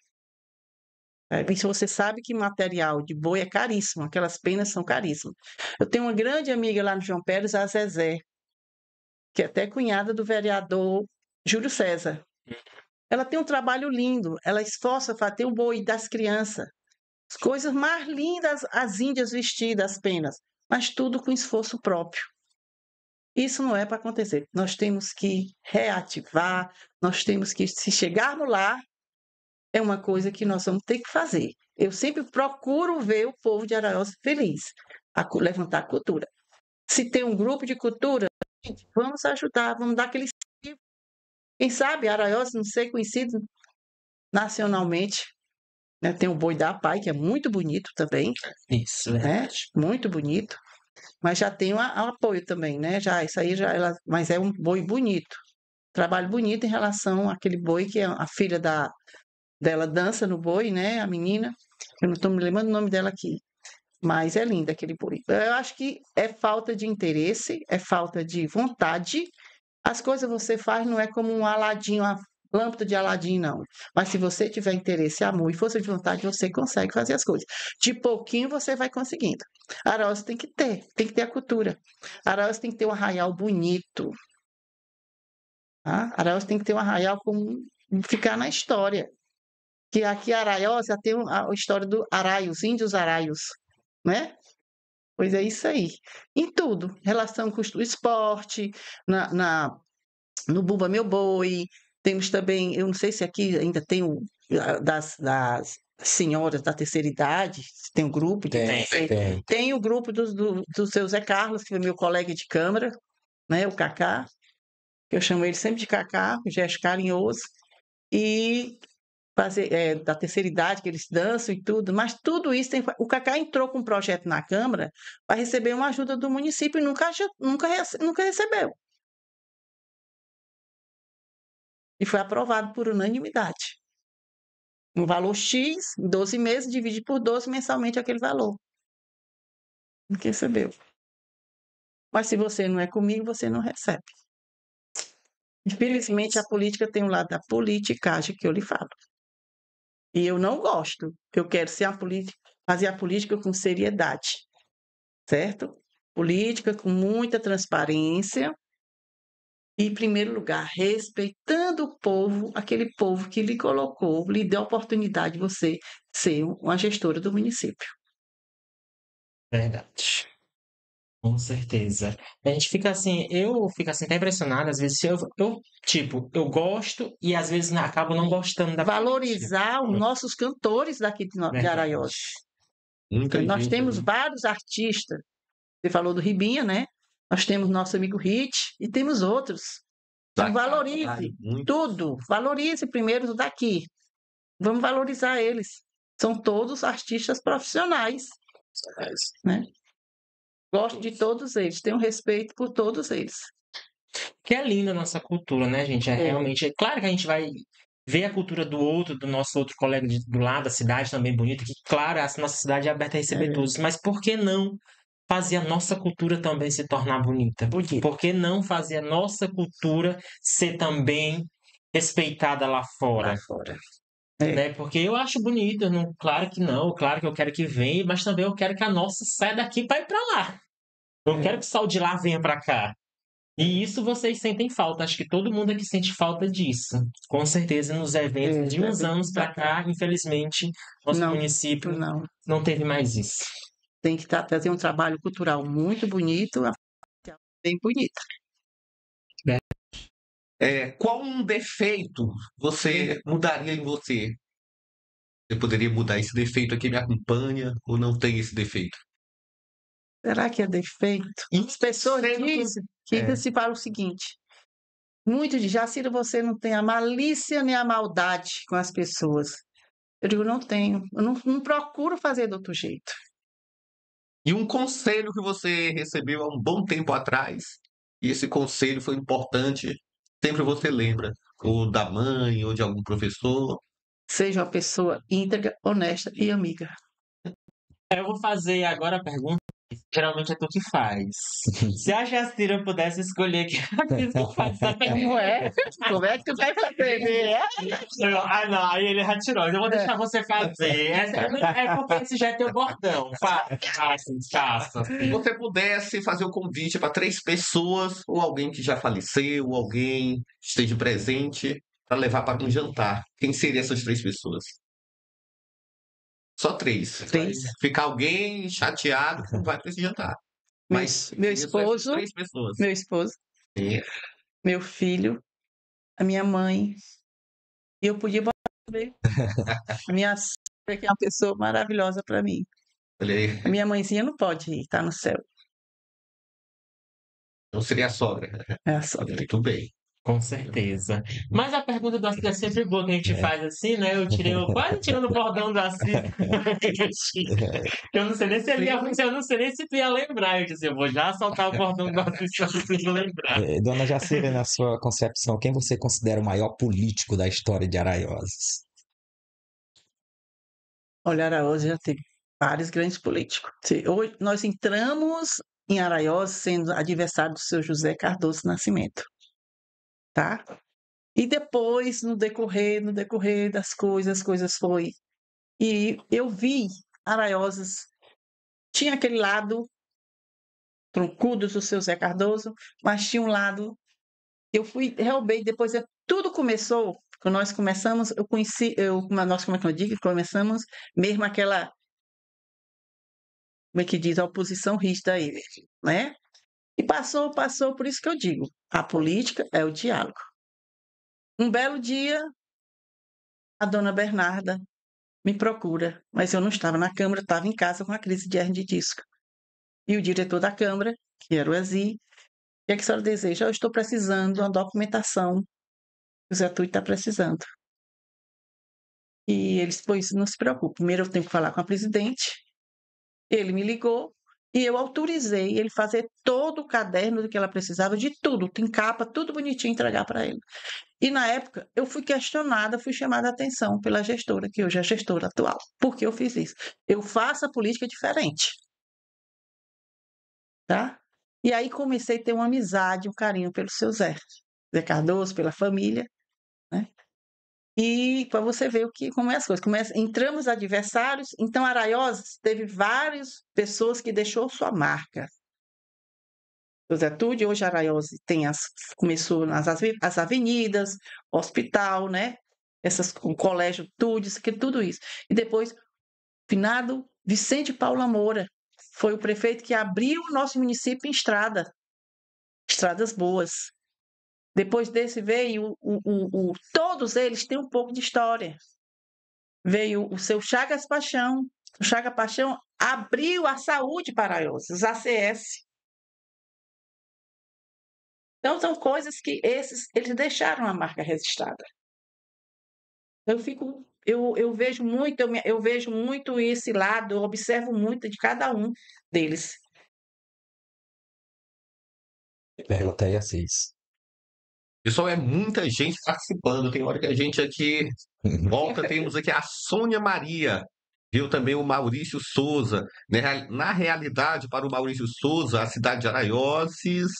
É, e se você sabe que material de boi é caríssimo, aquelas penas são caríssimas. Eu tenho uma grande amiga lá no João Pérez, a Zezé, que é até cunhada do vereador Júlio César. Ela tem um trabalho lindo, ela esforça para ter o boi das crianças. As coisas mais lindas, as índias vestidas, as penas, mas tudo com esforço próprio. Isso não é para acontecer. Nós temos que reativar, nós temos que, se chegarmos lá, é uma coisa que nós vamos ter que fazer. Eu sempre procuro ver o povo de Araiós feliz, a cu- levantar a cultura. Se tem um grupo de cultura, gente, vamos ajudar, vamos dar aquele incentivo. Quem sabe Araiós não ser conhecido nacionalmente, né? Tem o Boi da Pai, que é muito bonito também, Isso, né? verdade. Muito bonito. Mas já tem o a- o apoio também, né? Já, isso aí já, ela, mas é um boi bonito. Trabalho bonito em relação àquele boi que é a filha da, dela dança no boi, né? A menina. Eu não estou me lembrando o nome dela aqui. Mas é lindo aquele boi. Eu acho que é falta de interesse, é falta de vontade. As coisas você faz não é como um aladinho, uma lâmpada de Aladim, não. Mas se você tiver interesse, amor e força de vontade, você consegue fazer as coisas. De pouquinho você vai conseguindo. Araiós tem que ter, tem que ter a cultura. Araiós tem que ter um arraial bonito. Tá? Araiós tem que ter um arraial como ficar na história. Que aqui Araiós já tem a a história do Araios, índios Araios, né? Pois é isso aí. Em tudo, relação com o esporte, na, na- no Bumba Meu Boi, temos também, eu não sei se aqui ainda tem o a- das, das senhoras da terceira idade, se tem um grupo de Tem, Tem. tem. tem o grupo do, do, do seu Zé Carlos, que é meu colega de câmara, né, o Cacá. que eu chamo ele sempre de Cacá, um gesto carinhoso, e fazer, é, da terceira idade, que eles dançam e tudo, mas tudo isso tem. O Cacá entrou com um projeto na Câmara para receber uma ajuda do município e nunca, aju- nunca, rece- nunca recebeu. E foi aprovado por unanimidade. Um valor X, em doze meses, divide por doze mensalmente aquele valor. Nunca recebeu. Mas se você não é comigo, você não recebe. Infelizmente, a política tem um lado da politicagem que eu lhe falo. E eu não gosto. Eu quero ser a política, fazer a política com seriedade, certo? Política com muita transparência e, em primeiro lugar, respeitando o povo, aquele povo que lhe colocou, lhe deu a oportunidade de você ser uma gestora do município. Verdade. Com certeza. A gente fica assim, eu fico assim até impressionado, às vezes eu, eu tipo, eu gosto e às vezes na- acabo não gostando da política. Valorizar os nossos cantores daqui de, no- de Verdade. Araiós. Muita Nós gente, temos né? vários artistas. Você falou do Ribinha, né? Nós temos nosso amigo Hit e temos outros. Então, Tá, valorize caralho, muito. tudo. Valorize primeiro os daqui. Vamos valorizar eles. São todos artistas profissionais, né? Gosto de todos eles. Tenho respeito por todos eles. Que é linda a nossa cultura, né, gente? É, É. realmente. É claro que a gente vai ver a cultura do outro, do nosso outro colega de- do lado, a cidade também bonita, que, claro, a nossa cidade é aberta a receber É. todos, mas por que não fazer a nossa cultura também se tornar bonita? Bonito. Por que não fazer a nossa cultura ser também respeitada lá fora? Lá fora. É. Né? Porque eu acho bonito, eu não, claro que não, claro que eu quero que venha, mas também eu quero que a nossa saia daqui para ir para lá. Eu É. quero que o sol de lá venha para cá. E isso vocês sentem falta. Acho que todo mundo aqui sente falta disso. Com certeza, nos eventos É, de uns eventos anos para pra cá, infelizmente, nosso Não, município Não. não teve mais isso. Tem que tá, fazer um trabalho cultural muito bonito, a- bem bonita. É, qual um defeito você mudaria em você? Você poderia mudar esse defeito aqui, me acompanha, ou não tem esse defeito? Será que é defeito? E As pessoas sendo que- dizem que É. se fala o seguinte: muito de Jacira, você não tem a malícia nem a maldade com as pessoas. Eu digo, não tenho. Eu não, não procuro fazer de outro jeito. E um conselho que você recebeu há um bom tempo atrás, e esse conselho foi importante, sempre você lembra, ou da mãe, ou de algum professor. Seja uma pessoa íntegra, honesta e amiga. Eu vou fazer agora a pergunta. Geralmente é tu que faz. Se a Jacira pudesse escolher que que faz essa pergunta. Como é? Como é que tu vai fazer? né? Ah, não, aí ele já tirou. Eu vou deixar você fazer. Essa- É porque esse já é teu bordão. Faça, faça, faça. Se você pudesse fazer o convite para três pessoas, ou alguém que já faleceu, ou alguém que esteja presente, para levar para um jantar, quem seriam essas três pessoas? Só três. Três. Vai ficar alguém chateado que não vai para esse jantar. Meu, Mas meu seriam só essas esposo, três pessoas. meu esposo, É. meu filho, a minha mãe. E eu podia botar também a minha sogra, que é uma pessoa maravilhosa para mim. Olha aí. A minha mãezinha não pode ir, tá no céu. Não seria a sogra. É a sogra. Muito bem. Com certeza. Mas a pergunta do Assis é sempre boa que a gente faz assim, né? Eu tirei, eu quase tirando o bordão do Assis. Eu não sei nem se ele ia, eu não sei nem se tu ia lembrar. Eu disse, eu vou já soltar o bordão do Assis pra vocês lembrar. Eh, Dona Jacira, na sua concepção, quem você considera o maior político da história de Araioses? Olha, Araújo já teve vários grandes políticos. Se- Hoje nós entramos em Araiós sendo adversário do seu José Cardoso Nascimento, tá? E depois, no decorrer, no decorrer das coisas, as coisas foi. E eu vi Araioses, tinha aquele lado troncudo do seu Zé Cardoso, mas tinha um lado. Eu fui, realmente, depois é- tudo começou, quando nós começamos, eu conheci, eu, nós, como é que eu digo, começamos mesmo aquela, como é que diz, a oposição rígida a ele, né? E passou, passou, por isso que eu digo, a política é o diálogo. Um belo dia, a dona Bernarda me procura, mas eu não estava na Câmara, estava em casa com a crise de hernia de disco. E o diretor da Câmara, que era o Ezi, que é que a senhora deseja? Eu estou precisando de uma documentação que o Zé Túlio está precisando. E eles, pois, não se preocupe. Primeiro eu tenho que falar com a presidente. Ele me ligou e eu autorizei ele fazer todo o caderno do que ela precisava, de tudo, tem capa, tudo bonitinho, entregar para ele. E na época eu fui questionada, fui chamada a atenção pela gestora, que hoje é a gestora atual. Por que eu fiz isso? Eu faço a política diferente. Tá? E aí comecei a ter uma amizade, um carinho pelo seu Zé. Zé Cardoso, pela família, né? E para você ver o que, como é as coisas. Começa, entramos adversários, então Araioses teve várias pessoas que deixou sua marca. O Zé Túlio, hoje Araiose tem as, começou nas as avenidas, hospital, né? Essas, o colégio Túlio, tudo isso. E depois, finado Vicente Paula Moura, foi o prefeito que abriu o nosso município em estrada, estradas boas. Depois desse veio, o, o, o, todos eles têm um pouco de história. Veio o seu Chagas Paixão. O Chagas Paixão abriu a saúde para Araioses, os A C S. Então, são coisas que esses, eles deixaram a marca registrada. Eu fico, eu, eu vejo muito, eu, eu vejo muito esse lado, eu observo muito de cada um deles. Pergunta aí a Cis. Pessoal, é muita gente participando. Tem hora que a gente aqui volta, temos aqui a Sônia Maria, viu também o Maurício Souza. Na realidade, para o Maurício Souza, a cidade de Araioses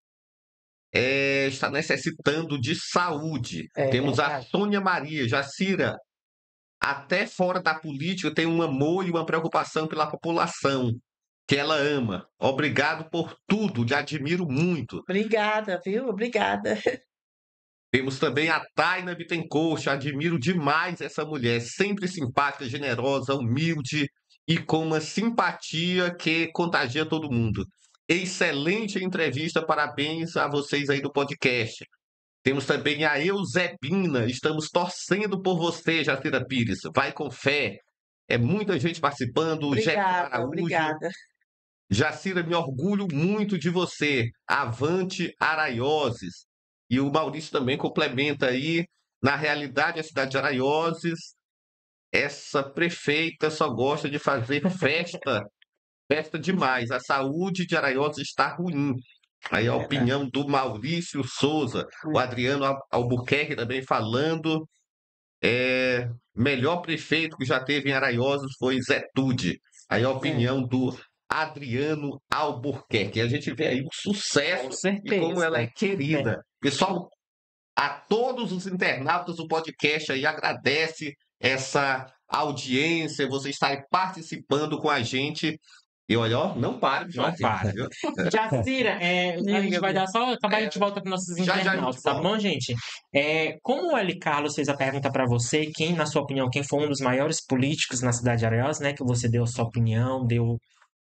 é, está necessitando de saúde. É, temos a verdade. Sônia Maria, Jacira, até fora da política tem um amor e uma preocupação pela população que ela ama. Obrigado por tudo, lhe admiro muito. Obrigada, viu? Obrigada. Temos também a Taina Bittencourt, admiro demais essa mulher, sempre simpática, generosa, humilde e com uma simpatia que contagia todo mundo. Excelente entrevista, parabéns a vocês aí do podcast. Temos também a Eusebina, estamos torcendo por você, Jacira Pires, vai com fé. É muita gente participando, o Jéssica Obrigada, Araújo. obrigada. Jacira, me orgulho muito de você. Avante Araioses. E o Maurício também complementa aí. Na realidade, a cidade de Araioses, essa prefeita só gosta de fazer festa. Festa demais. A saúde de Araioses está ruim. Aí a opinião do Maurício Souza. O Adriano Albuquerque também falando. É, melhor prefeito que já teve em Araioses foi Zé Túlio. Aí a opinião do Adriano Albuquerque. A gente vê aí o sucesso Com certeza. e como ela é querida. Pessoal, a todos os internautas do podcast aí agradece essa audiência, vocês estarem participando com a gente. E olha, ó, não pare de Não falar, para. viu? Jacira, é, a gente vai dar só acabar, a gente volta para nossos Já, já a gente internautas, tá volta. bom, gente? É, como o L. Carlos fez a pergunta para você, quem, na sua opinião, quem foi um dos maiores políticos na cidade de Araioses, né? Que você deu a sua opinião, deu.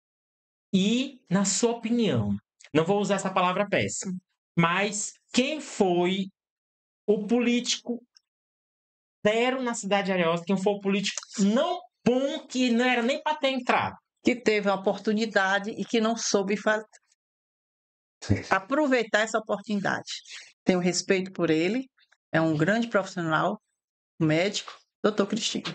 E, na sua opinião, não vou usar essa palavra péssima, mas quem foi o político zero na cidade de Araioses, quem foi o político não bom, que não era nem para ter entrado? Que teve a oportunidade e que não soube fa- aproveitar essa oportunidade. Tenho respeito por ele, é um grande profissional, médico, doutor Cristina.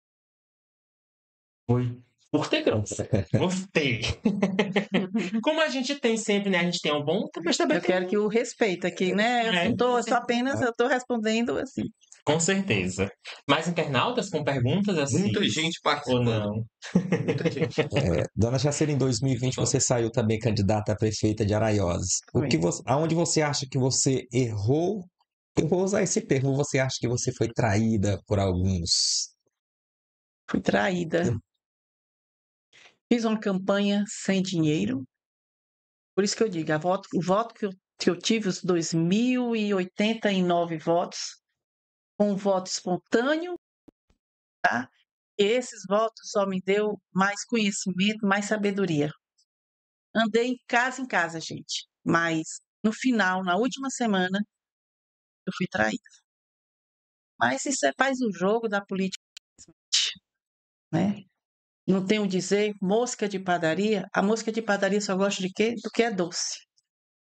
Foi por ter grossa. Gostei. Como a gente tem sempre, né? A gente tem um bom, mas também Eu tem quero que o respeito aqui, né? Eu É, não tô, com eu só apenas eu estou respondendo assim. Com certeza. Mais internautas com perguntas assim? Muita gente Ou participando. não? Muita gente. É, Dona Jacira, em dois mil e vinte você saiu também candidata a prefeita de Araioses. O que você, aonde você acha que você errou? Eu vou usar esse termo. Você acha que você foi traída por alguns? Fui traída. Fiz uma campanha sem dinheiro. Por isso que eu digo, a voto, o voto que eu, que eu tive, os dois mil e oitenta e nove votos, com um voto espontâneo, tá? E esses votos só me deu mais conhecimento, mais sabedoria. Andei em casa em casa, gente. Mas no final, na última semana, eu fui traída. Mas isso é faz o jogo da política, né? Não tenho dizer, mosca de padaria, a mosca de padaria só gosta de quê? Do que é doce.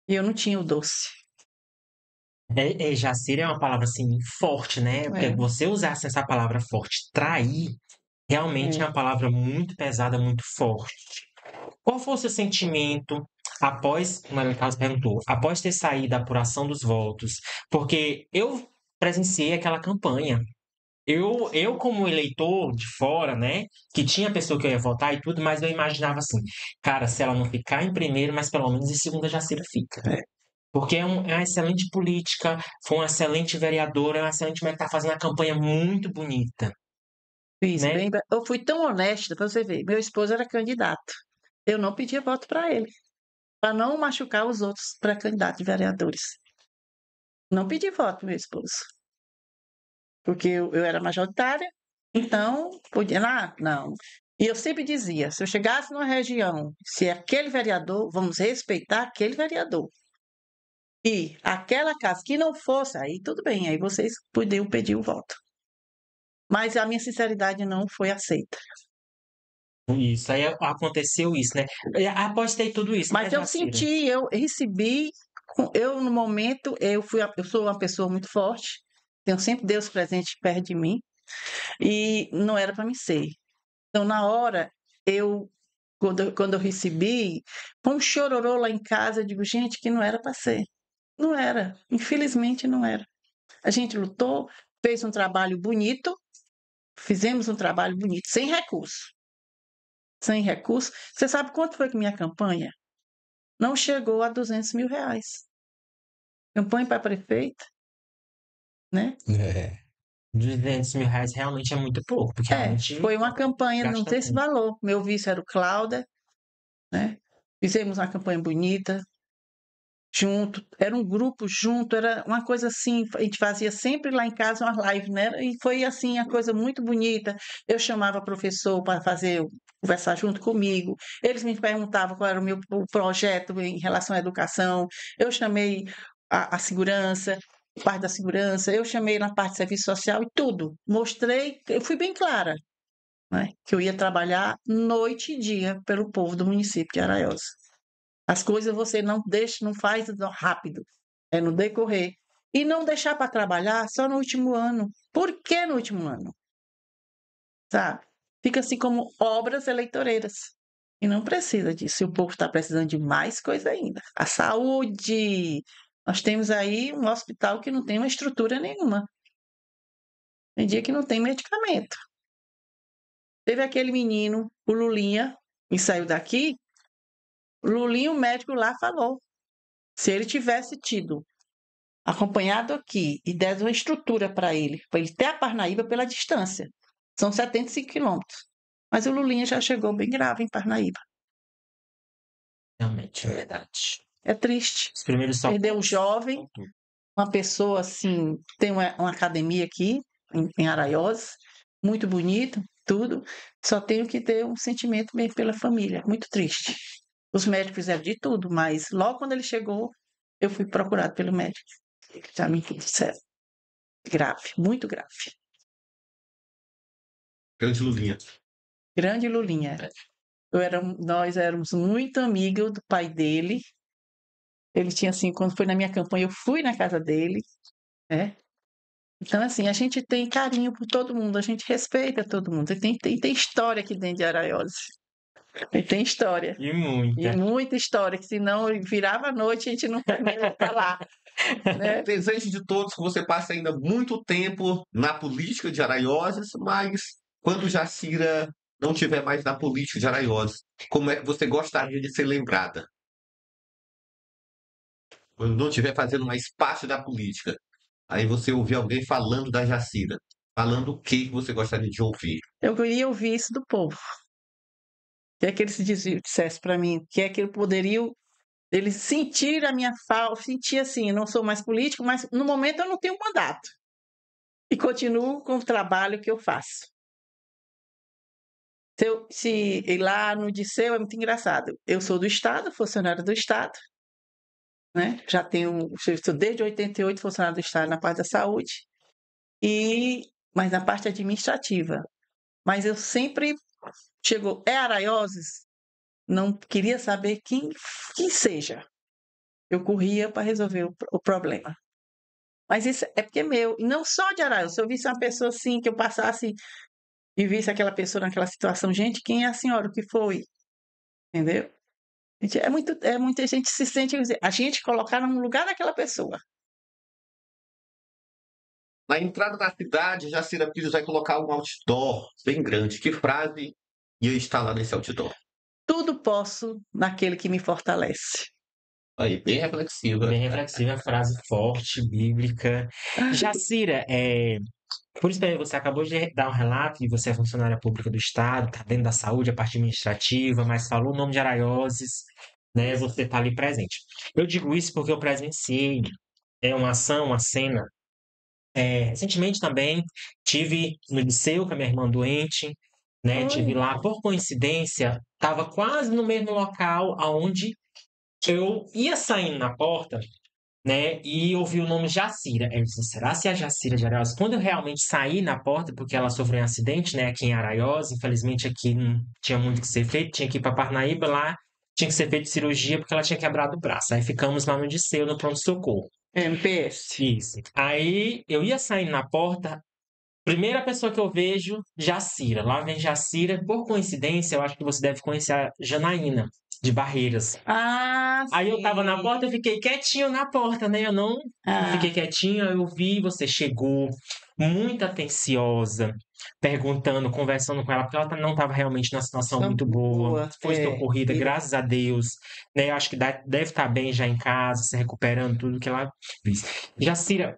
E eu não tinha o doce. É, é, Jacira é uma palavra assim forte, né? Porque É. você usasse essa palavra forte, trair, realmente é É. uma palavra muito pesada, muito forte. Qual foi o seu sentimento após, como no caso perguntou, após ter saído da apuração dos votos? Porque eu presenciei aquela campanha. Eu, eu como eleitor de fora, né, que tinha pessoa que eu ia votar e tudo, mas eu imaginava assim, cara, se ela não ficar em primeiro, mas pelo menos em segunda a Jacira fica. É. Porque é, um- é uma excelente política, foi uma excelente vereadora, é uma excelente mulher que tá fazendo uma campanha muito bonita, Fiz né? bem. Eu fui tão honesta para você ver. Meu esposo era candidato. Eu não pedia voto para ele, para não machucar os outros pré-candidatos de vereadores. Não pedi voto, meu esposo, porque eu, eu era majoritária, então podia lá, não. E eu sempre dizia, se eu chegasse numa região, se é aquele vereador, vamos respeitar aquele vereador. E aquela casa que não fosse, aí tudo bem, aí vocês podiam pedir o voto. Mas a minha sinceridade não foi aceita. Isso, aí aconteceu isso, né? E após ter tudo isso, né, Mas eu Jacira? senti, eu recebi, com- eu no momento, eu fui, a- eu sou uma pessoa muito forte, tenho sempre Deus presente perto de mim, e não era para mim ser. Então, na hora, eu, quando, eu- quando eu recebi, foi um chororô lá em casa, eu digo, gente, que não era para ser. Não era, infelizmente não era. A gente lutou, fez um trabalho bonito, fizemos um trabalho bonito, sem recurso. Sem recurso. Você sabe quanto foi que minha campanha? Não chegou a duzentos mil reais. Campanha para prefeito, né? É. duzentos mil reais realmente é muito pouco, porque É, realmente foi uma campanha, não gasta tem esse muito. valor. Meu vice era o Cláudia, né? Fizemos uma campanha bonita, junto, era um grupo junto, era uma coisa assim, a gente fazia sempre lá em casa uma live, né? E foi assim, a coisa muito bonita. Eu chamava professor para fazer, conversar junto comigo. Eles me perguntavam qual era o meu o projeto em relação à educação. Eu chamei a, a segurança, parte da segurança, eu chamei na parte de serviço social e tudo. Mostrei, eu fui bem clara, né? Que eu ia trabalhar noite e dia pelo povo do município de Araiós. As coisas você não deixa, não faz rápido, é no decorrer. E não deixar para trabalhar só no último ano. Por que no último ano? Sabe? Fica assim como obras eleitoreiras. E não precisa disso. E o povo está precisando de mais coisa ainda. A saúde. Nós temos aí um hospital que não tem uma estrutura nenhuma. Tem dia que não tem medicamento. Teve aquele menino, o Lulinha, que saiu daqui. O Lulinha, o médico lá falou. Se ele tivesse tido acompanhado aqui e desse uma estrutura para ele, para ele ter a Parnaíba pela distância, são setenta e cinco quilômetros. Mas o Lulinha já chegou bem grave em Parnaíba. Realmente, é verdade. É triste. Os primeiros Perdeu um socorros. jovem, uma pessoa assim, tem uma, uma academia aqui em, em Araiós, muito bonito, tudo. Só tenho que ter um sentimento mesmo pela família, muito triste. Os médicos fizeram de tudo, mas logo quando ele chegou, eu fui procurado pelo médico. Ele já me disseram. Grave, muito grave. Grande Lulinha. Grande Lulinha. Eu era, nós éramos muito amigos do pai dele. Ele tinha assim, quando foi na minha campanha, eu fui na casa dele, né? Então, assim, a gente tem carinho por todo mundo, a gente respeita todo mundo. E tem, tem, tem história aqui dentro de Araiós. E tem história. E E muita. muita história, que senão virava a noite e a gente não ia falar. Né? Desejo de todos que você passe ainda muito tempo na política de Araioses, mas quando Jacira não estiver mais na política de Araioses, como é que você gostaria de ser lembrada? Quando não estiver fazendo mais parte da política, aí você ouvir alguém falando da Jacira, falando o que que você gostaria de ouvir? Eu queria ouvir isso do povo. O que é que eles diziam, dissessem para mim? O que é que eu poderia eles sentir a minha falta, sentir assim, eu não sou mais político, mas no momento eu não tenho mandato. E continuo com o trabalho que eu faço. Se, eu, se ir lá no Disseu é muito engraçado. Eu sou do Estado, funcionário do Estado, né? Já tenho, sou desde oitenta e oito funcionário do Estado na parte da saúde, e, mas na parte administrativa. Mas eu sempre chego, é Araioses? Não queria saber quem, quem seja. eu corria para resolver o, o problema. Mas isso é porque é meu, e não só de Araiós. Se eu visse uma pessoa assim, que eu passasse e visse aquela pessoa naquela situação, gente, quem é a senhora? O que foi? Entendeu? Gente, É muito, é muita gente se sente, a gente colocar no lugar daquela pessoa. Na entrada da cidade, Jacira Pires vai colocar um outdoor bem grande. Que frase ia estar lá nesse outdoor? Tudo posso naquele que me fortalece. Aí, bem reflexiva. Bem reflexiva, frase forte, bíblica. Jacira, é, por isso que você acabou de dar um relato e você é funcionária pública do Estado, está dentro da saúde, a parte administrativa, mas falou o nome de Araioses, né? Você está ali presente. Eu digo isso porque eu presenciei é, uma ação, uma cena. É, recentemente também tive no liceu com a minha irmã doente, né? Tive Oi. lá, por coincidência, estava quase no mesmo local aonde eu ia saindo na porta, né? E ouvi o nome Jacira. Eu disse, será se é a Jacira de Araiós? Quando eu realmente saí na porta, porque ela sofreu um acidente, né? Aqui em Araiós, infelizmente aqui não tinha muito o que ser feito, tinha que ir para Parnaíba lá, tinha que ser feita cirurgia porque ela tinha quebrado o braço. Aí ficamos lá no Disseu, no pronto-socorro. M P S. Isso. Aí eu ia saindo na porta, primeira pessoa que eu vejo, Jacira. Lá vem Jacira. Por coincidência, eu acho que você deve conhecer a Janaína, de Barreiras. Ah, Aí eu tava na sim. porta, eu fiquei quietinho na porta, né? Eu não Ah, fiquei quietinho, eu vi, você chegou, muito atenciosa, perguntando, conversando com ela, porque ela tá- não estava realmente numa situação tão muito boa, boa. foi É, socorrida, filha. graças a Deus, né? Eu acho que dá- deve estar bem já em casa, se recuperando tudo que ela fez. Jacira,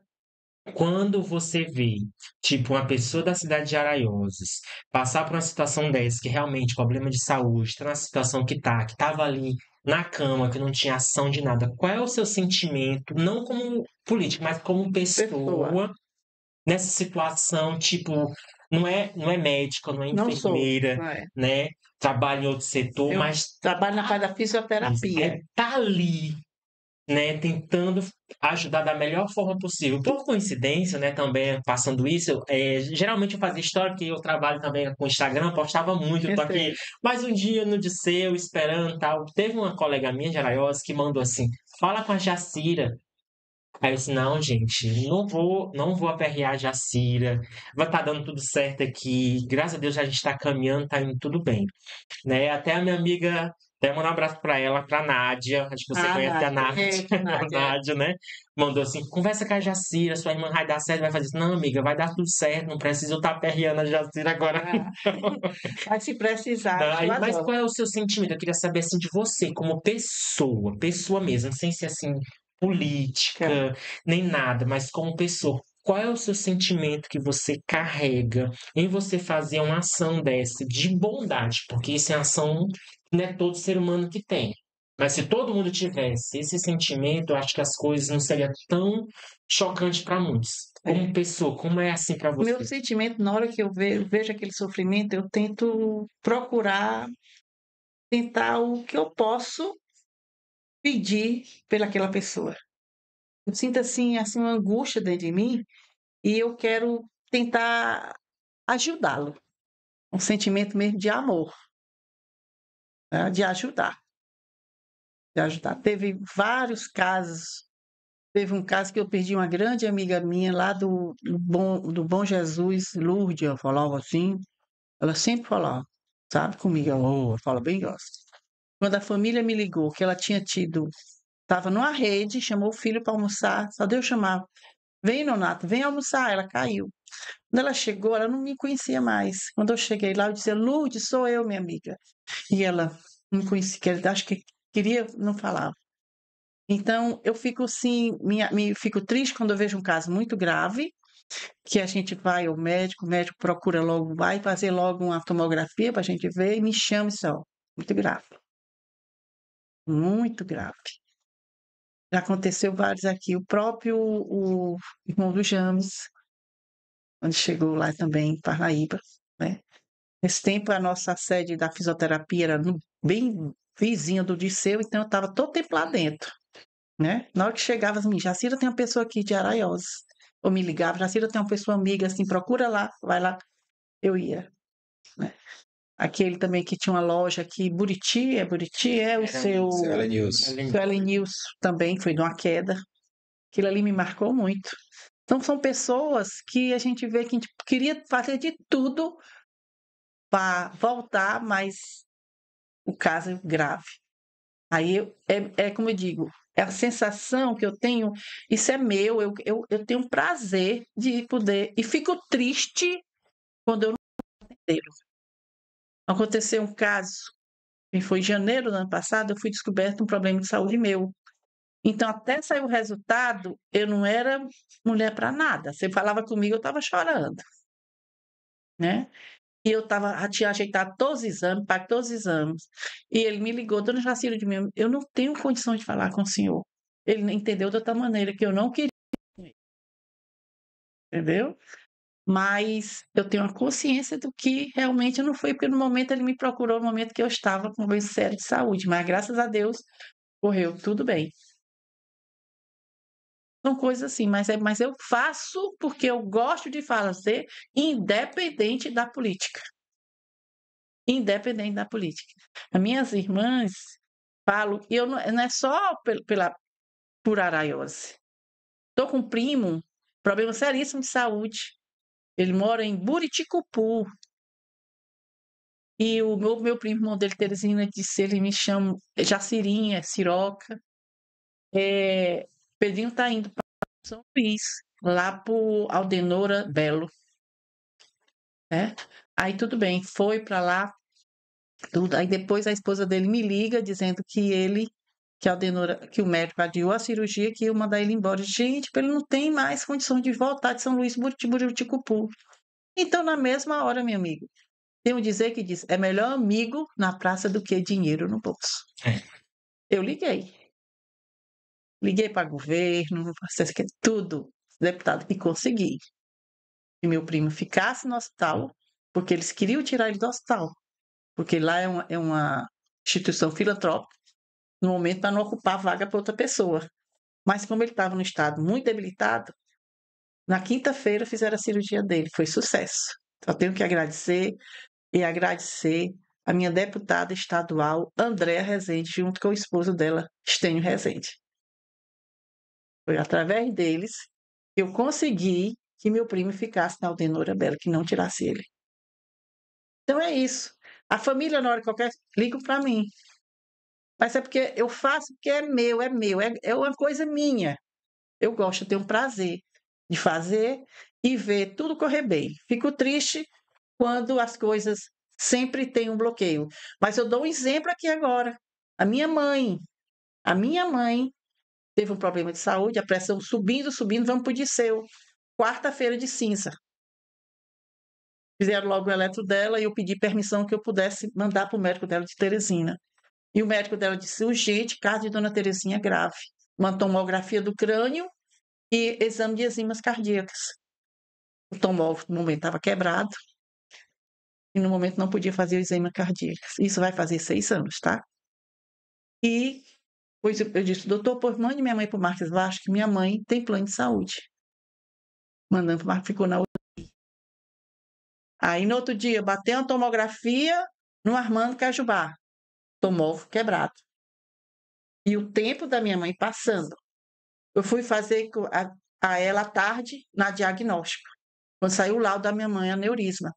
quando você vê, tipo, uma pessoa da cidade de Araioses passar por uma situação dessa, que realmente problema de saúde, tá na situação que tá, que tava ali na cama, que não tinha ação de nada, qual é o seu sentimento, não como político, mas como Pessoa. pessoa, nessa situação, tipo, não é, não é médica, não é Não sou. enfermeira, Não é. né? Trabalha em outro setor, Eu mas trabalho na parte da é, fisioterapia. tá ali, né, tentando ajudar da melhor forma possível. Por coincidência, né, também passando isso, é, geralmente eu fazia história, porque eu trabalho também com Instagram, postava muito, eu tô Eu aqui sei. mais um dia no Disseu, esperando tal. Teve uma colega minha de Araiós que mandou assim, fala com a Jacira. Aí eu disse, não, gente, não vou, não vou aperrear a Jacira, vai estar dando tudo certo aqui, graças a Deus a gente está caminhando, tá indo tudo bem, né? Até a minha amiga, até mandar um abraço para ela, para Nádia, acho que você Ah, conhece a Nádia. Nádia, É, a Nádia. Nádia, né? Mandou assim, conversa com a Jacira, sua irmã vai dar certo, vai fazer isso. Não, amiga, vai dar tudo certo, não precisa eu estar aperreando a Jacira agora. Ah, mas se precisar, Aí, eu mas adoro. qual é o seu sentimento? Eu queria saber assim de você, como pessoa, pessoa mesmo, sem ser assim política, nem nada, mas como pessoa. Qual é o seu sentimento que você carrega em você fazer uma ação dessa de bondade? Porque isso é uma ação que não é todo ser humano que tem. Mas se todo mundo tivesse esse sentimento, eu acho que as coisas não seriam tão chocantes para muitos. Como É. pessoa, como é assim para você? Meu sentimento, na hora que eu ve- vejo aquele sofrimento, eu tento procurar, tentar o que eu posso pedir pelaquela pessoa. Eu sinto assim, assim uma angústia dentro de mim e eu quero tentar ajudá-lo. Um sentimento mesmo de amor, né? De ajudar, de ajudar. Teve vários casos. Teve um caso que eu perdi uma grande amiga minha lá do, do, Bom, do Bom Jesus, Lourdes, eu falava assim. Ela sempre falava, sabe, comigo, ela fala bem grossa. Quando a família me ligou que ela tinha tido, estava numa rede, chamou o filho para almoçar, só deu chamar. Vem, Nonato, vem almoçar. Ela caiu. Quando ela chegou, ela não me conhecia mais. Quando eu cheguei lá, eu disse, Lourdes, sou eu, minha amiga. E ela não conhecia, acho que queria, não falava. Então, eu fico assim, minha, me, fico triste quando eu vejo um caso muito grave, que a gente vai ao médico, o médico procura logo, vai fazer logo uma tomografia para a gente ver e me chama e só. Muito grave. Muito grave. Já aconteceu vários aqui. O próprio o irmão do James, onde chegou lá também em Parnaíba, né? Nesse tempo, a nossa sede da fisioterapia era no, bem vizinha do Disseu, então eu estava todo tempo lá dentro, né? Na hora que chegava, assim, Jacira, tem uma pessoa aqui de Araiós. Ou me ligava, Jacira, tem uma pessoa amiga, assim, procura lá, vai lá. Eu ia, né? aquele também que tinha uma loja aqui, Buriti, é Buriti, é o Era seu, Seu Elenilson. Ellen- seu Elenilson também foi de uma queda. Aquilo ali me marcou muito. Então, são pessoas que a gente vê que a gente queria fazer de tudo para voltar, mas o caso é grave. Aí eu- é, é como eu digo, é a sensação que eu tenho, isso é meu, eu, eu, eu tenho prazer de poder, e fico triste quando eu não entendo. Aconteceu um caso, e foi em janeiro do ano passado, eu fui descoberto um problema de saúde meu. Então, até sair o resultado, eu não era mulher para nada. Você falava comigo, eu estava chorando, né? E eu tava, já tinha ajeitado todos os exames, pago todos os exames. E ele me ligou, dona Jacira de mim, eu não tenho condição de falar com o senhor. Ele entendeu de outra maneira, que eu não queria, entendeu? Mas eu tenho a consciência do que realmente não foi, porque no momento ele me procurou, no momento que eu estava com um problema sério de saúde. Mas graças a Deus, correu tudo bem. São coisas assim, mas, é, mas eu faço porque eu gosto de fazer, independente da política. Independente da política. As minhas irmãs falam, e eu não, não é só pel- pela, por araiose. Estou com um primo, problema seríssimo de saúde. Ele mora em Buriticupu. E o meu, meu primo, irmão dele, Teresina, disse, ele me chama Jacirinha, Siroca. É, Pedrinho está indo para São Luís, lá por Aldenora Belo. Né? Aí tudo bem, foi para lá, tudo. Aí depois a esposa dele me liga dizendo que ele, que a Aldenora, que o médico adiou a cirurgia, que ia mandar ele embora. Gente, ele não tem mais condição de voltar de São Luís, Buriti, Buriticupu. Então, na mesma hora, meu amigo, tem um dizer que diz, é melhor amigo na praça do que dinheiro no bolso. É. Eu liguei. Liguei para governo, tudo, deputado, e consegui que meu primo ficasse no hospital, porque eles queriam tirar ele do hospital, porque lá é uma, é uma instituição filantrópica, no momento para não ocupar vaga para outra pessoa. Mas como ele estava no estado muito debilitado, na quinta-feira fizeram a cirurgia dele, foi sucesso. Só tenho que agradecer e agradecer a minha deputada estadual, Andréa Rezende, junto com o esposo dela, Estênio Rezende. Foi através deles que eu consegui que meu primo ficasse na Aldenora Bela, que não tirasse ele. Então é isso. A família, na hora que qualquer, liga para mim. Mas é porque eu faço porque é meu, é meu, é, é uma coisa minha. Eu gosto, eu tenho um prazer de fazer e ver tudo correr bem. Fico triste quando as coisas sempre têm um bloqueio. Mas eu dou um exemplo aqui agora. A minha mãe, a minha mãe teve um problema de saúde, a pressão subindo, subindo, vamos para o Disseu. Quarta-feira de cinza. Fizeram logo o eletro dela e eu pedi permissão que eu pudesse mandar para o médico dela de Teresina. E o médico dela disse, urgente, caso de dona Terezinha grave. Uma tomografia do crânio e exame de enzimas cardíacas. O tomógrafo no momento estava quebrado e no momento não podia fazer o exame cardíaco. Isso vai fazer seis anos, tá? E pois eu disse, doutor, pois mande minha mãe para o Marques Vaz, que minha mãe tem plano de saúde. Mandando para o Marques, ficou na U T I. Aí no outro dia, bateu uma tomografia no Armando Cajubá. Tomógrafo quebrado. E o tempo da minha mãe passando. Eu fui fazer a, a ela à tarde na diagnóstico. Quando saiu o laudo da minha mãe, aneurisma.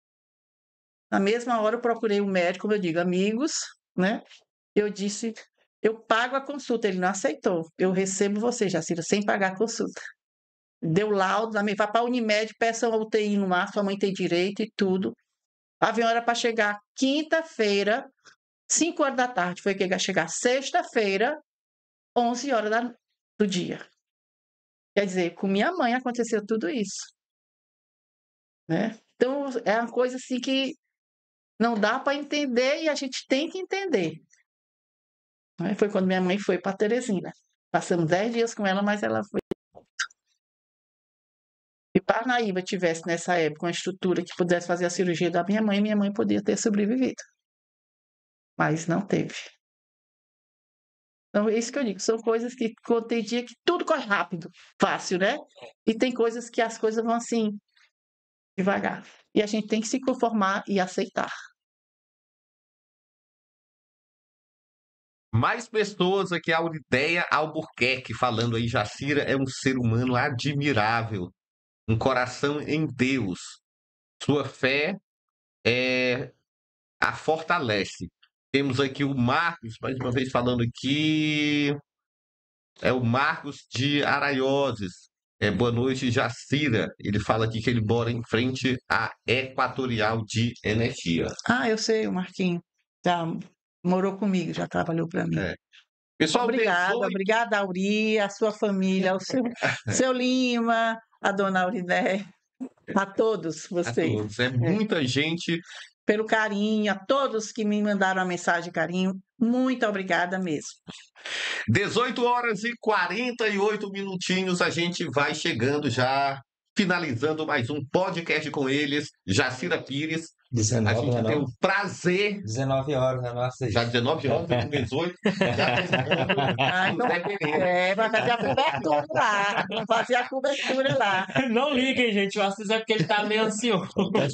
Na mesma hora eu procurei o médico, como eu digo, amigos, né? Eu disse, eu pago a consulta. Ele não aceitou. Eu recebo você, Jacira, sem pagar a consulta. Deu laudo, vai para a Unimed, peça uma U T I no mar, sua mãe tem direito e tudo. O avião era para chegar quinta-feira, cinco horas da tarde. Foi que ia chegar sexta-feira, onze horas da, do dia. Quer dizer, com minha mãe aconteceu tudo isso. Né? Então, é uma coisa assim que não dá para entender e a gente tem que entender. Né? Foi quando minha mãe foi para Teresina. Passamos dez dias com ela, mas ela foi. Se Parnaíba tivesse nessa época uma estrutura que pudesse fazer a cirurgia da minha mãe, minha mãe podia ter sobrevivido. Mas não teve. Então, é isso que eu digo. São coisas que tem dia que tudo corre rápido, fácil, né? E tem coisas que as coisas vão assim, devagar. E a gente tem que se conformar e aceitar. Mais pessoas aqui, a Aurideia Albuquerque falando aí, Jacira é um ser humano admirável, um coração em Deus. Sua fé é, a fortalece. Temos aqui o Marcos, mais uma vez falando aqui, é o Marcos de Araioses. É, boa noite, Jacira. Ele fala aqui que ele mora em frente à Equatorial de Energia. Ah, eu sei, o Marquinho. Já morou comigo, já trabalhou para mim. É. Pessoal, Obrigada, dezoito obrigada, Auri, a sua família, ao seu, seu Lima, a dona Aurideia, a todos a vocês, todos. É muita gente. pelo carinho, a todos que me mandaram a mensagem de carinho, muito obrigada mesmo. dezoito horas e quarenta e oito minutinhos, a gente vai chegando já, finalizando mais um podcast com eles, Jacira Pires. A dezenove, gente né, tem não? o prazer, dezenove horas, né? Nossa, já dezenove horas, dezoito, já recebendo Ah, o então, Zé Pereira. é, vai fazer a cobertura lá, vai fazer a cobertura lá. Não liguem, gente. Eu acho que é porque ele tá meio ansioso.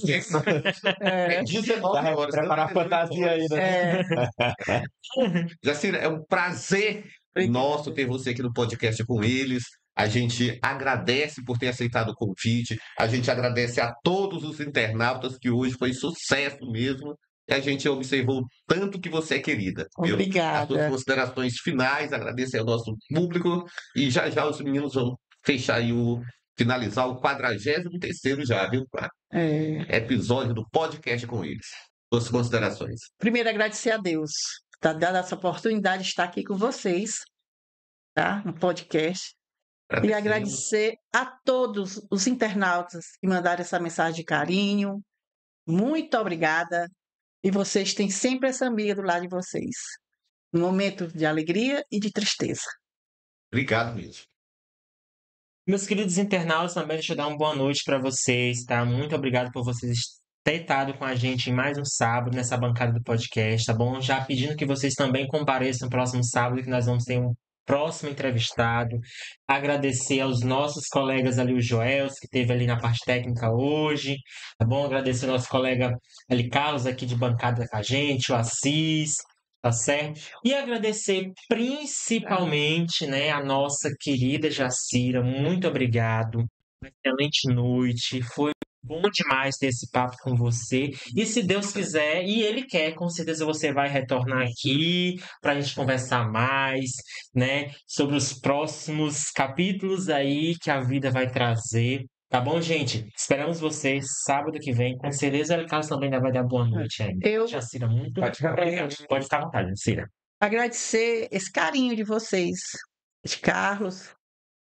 É É, dezenove Tá, horas. preparar a fantasia aí, né? é, Jacira, é um prazer nosso ter você aqui no podcast com eles. A gente agradece por ter aceitado o convite. A gente agradece a todos os internautas que hoje foi sucesso mesmo. E a gente observou tanto que você é querida. viu? As suas obrigada. considerações finais, agradecer ao nosso público. E já já os meninos vão fechar aí o. Finalizar o quadragésimo terceiro já, viu? É, Episódio do podcast com eles. Suas considerações. primeiro, agradecer a Deus por ter dado essa oportunidade de estar aqui com vocês, tá? No podcast. E Agradecemos. agradecer a todos os internautas que mandaram essa mensagem de carinho. Muito obrigada. E vocês têm sempre essa amiga do lado de vocês. No momento de alegria e de tristeza. Obrigado mesmo. Meus queridos internautas, também deixa eu dar uma boa noite para vocês, tá? Muito obrigado por vocês terem estado com a gente em mais um sábado nessa bancada do podcast, tá bom? Já pedindo que vocês também compareçam no próximo sábado, que nós vamos ter um próximo entrevistado. Agradecer aos nossos colegas ali, o Joels, que esteve ali na parte técnica hoje, tá bom? Agradecer ao nosso colega ali, Carlos, aqui de bancada com a gente, o Assis, tá certo? E agradecer principalmente, né, a nossa querida Jacira. Muito obrigado. Uma excelente noite. Foi bom demais ter esse papo com você. E se Deus quiser, e Ele quer, com certeza você vai retornar aqui para a gente conversar mais, né, sobre os próximos capítulos aí que a vida vai trazer. Tá bom, gente? Esperamos vocês sábado que vem. Com certeza, o Carlos também ainda vai dar boa noite ainda. Eu Jacira, muito Pode ficar. obrigado. Pode ficar à vontade, Jacira. agradecer esse carinho de vocês, de Carlos,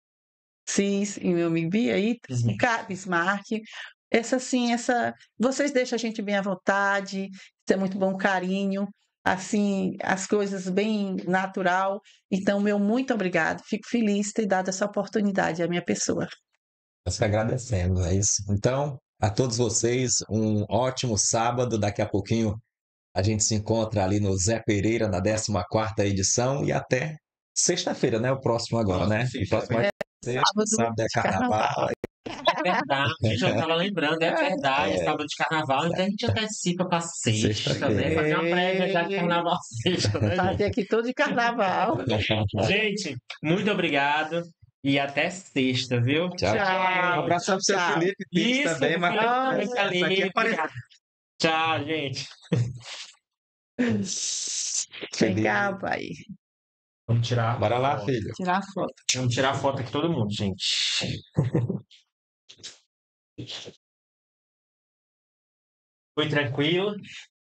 Cis e meu amigo Bia aí, Bismarck. o Ca- Bismarck. Essa assim, essa. Vocês deixam a gente bem à vontade, isso é muito bom, carinho, assim, as coisas bem natural. Então, meu muito obrigado. Fico feliz de ter dado essa oportunidade à minha pessoa. Nós que agradecemos, é isso. Então, a todos vocês, um ótimo sábado. Daqui a pouquinho a gente se encontra ali no Zé Pereira, na décima quarta edição, e até sexta-feira, né? O próximo agora, Nossa, né? sim, O próximo é sexta, Sábado sábado é de carnaval. carnaval. É verdade, eu tava lembrando, é verdade, é sábado de carnaval, então a gente antecipa pra sexta, né? Sexta-feira. Fazer uma prévia já de carnaval sexta, né, gente? Fazer aqui todo de carnaval. Gente, muito obrigado e até sexta, viu? Tchau, tchau. Um abraço pro seu Tchau. Felipe Pires Isso, também, mas Felipe, essa aqui é Felipe. parecida. Tchau, gente. Vem cá, pai. Vamos tirar. Bora lá, foto. filho. Tirar foto. Vamos tirar foto aqui todo mundo, gente. Foi tranquilo.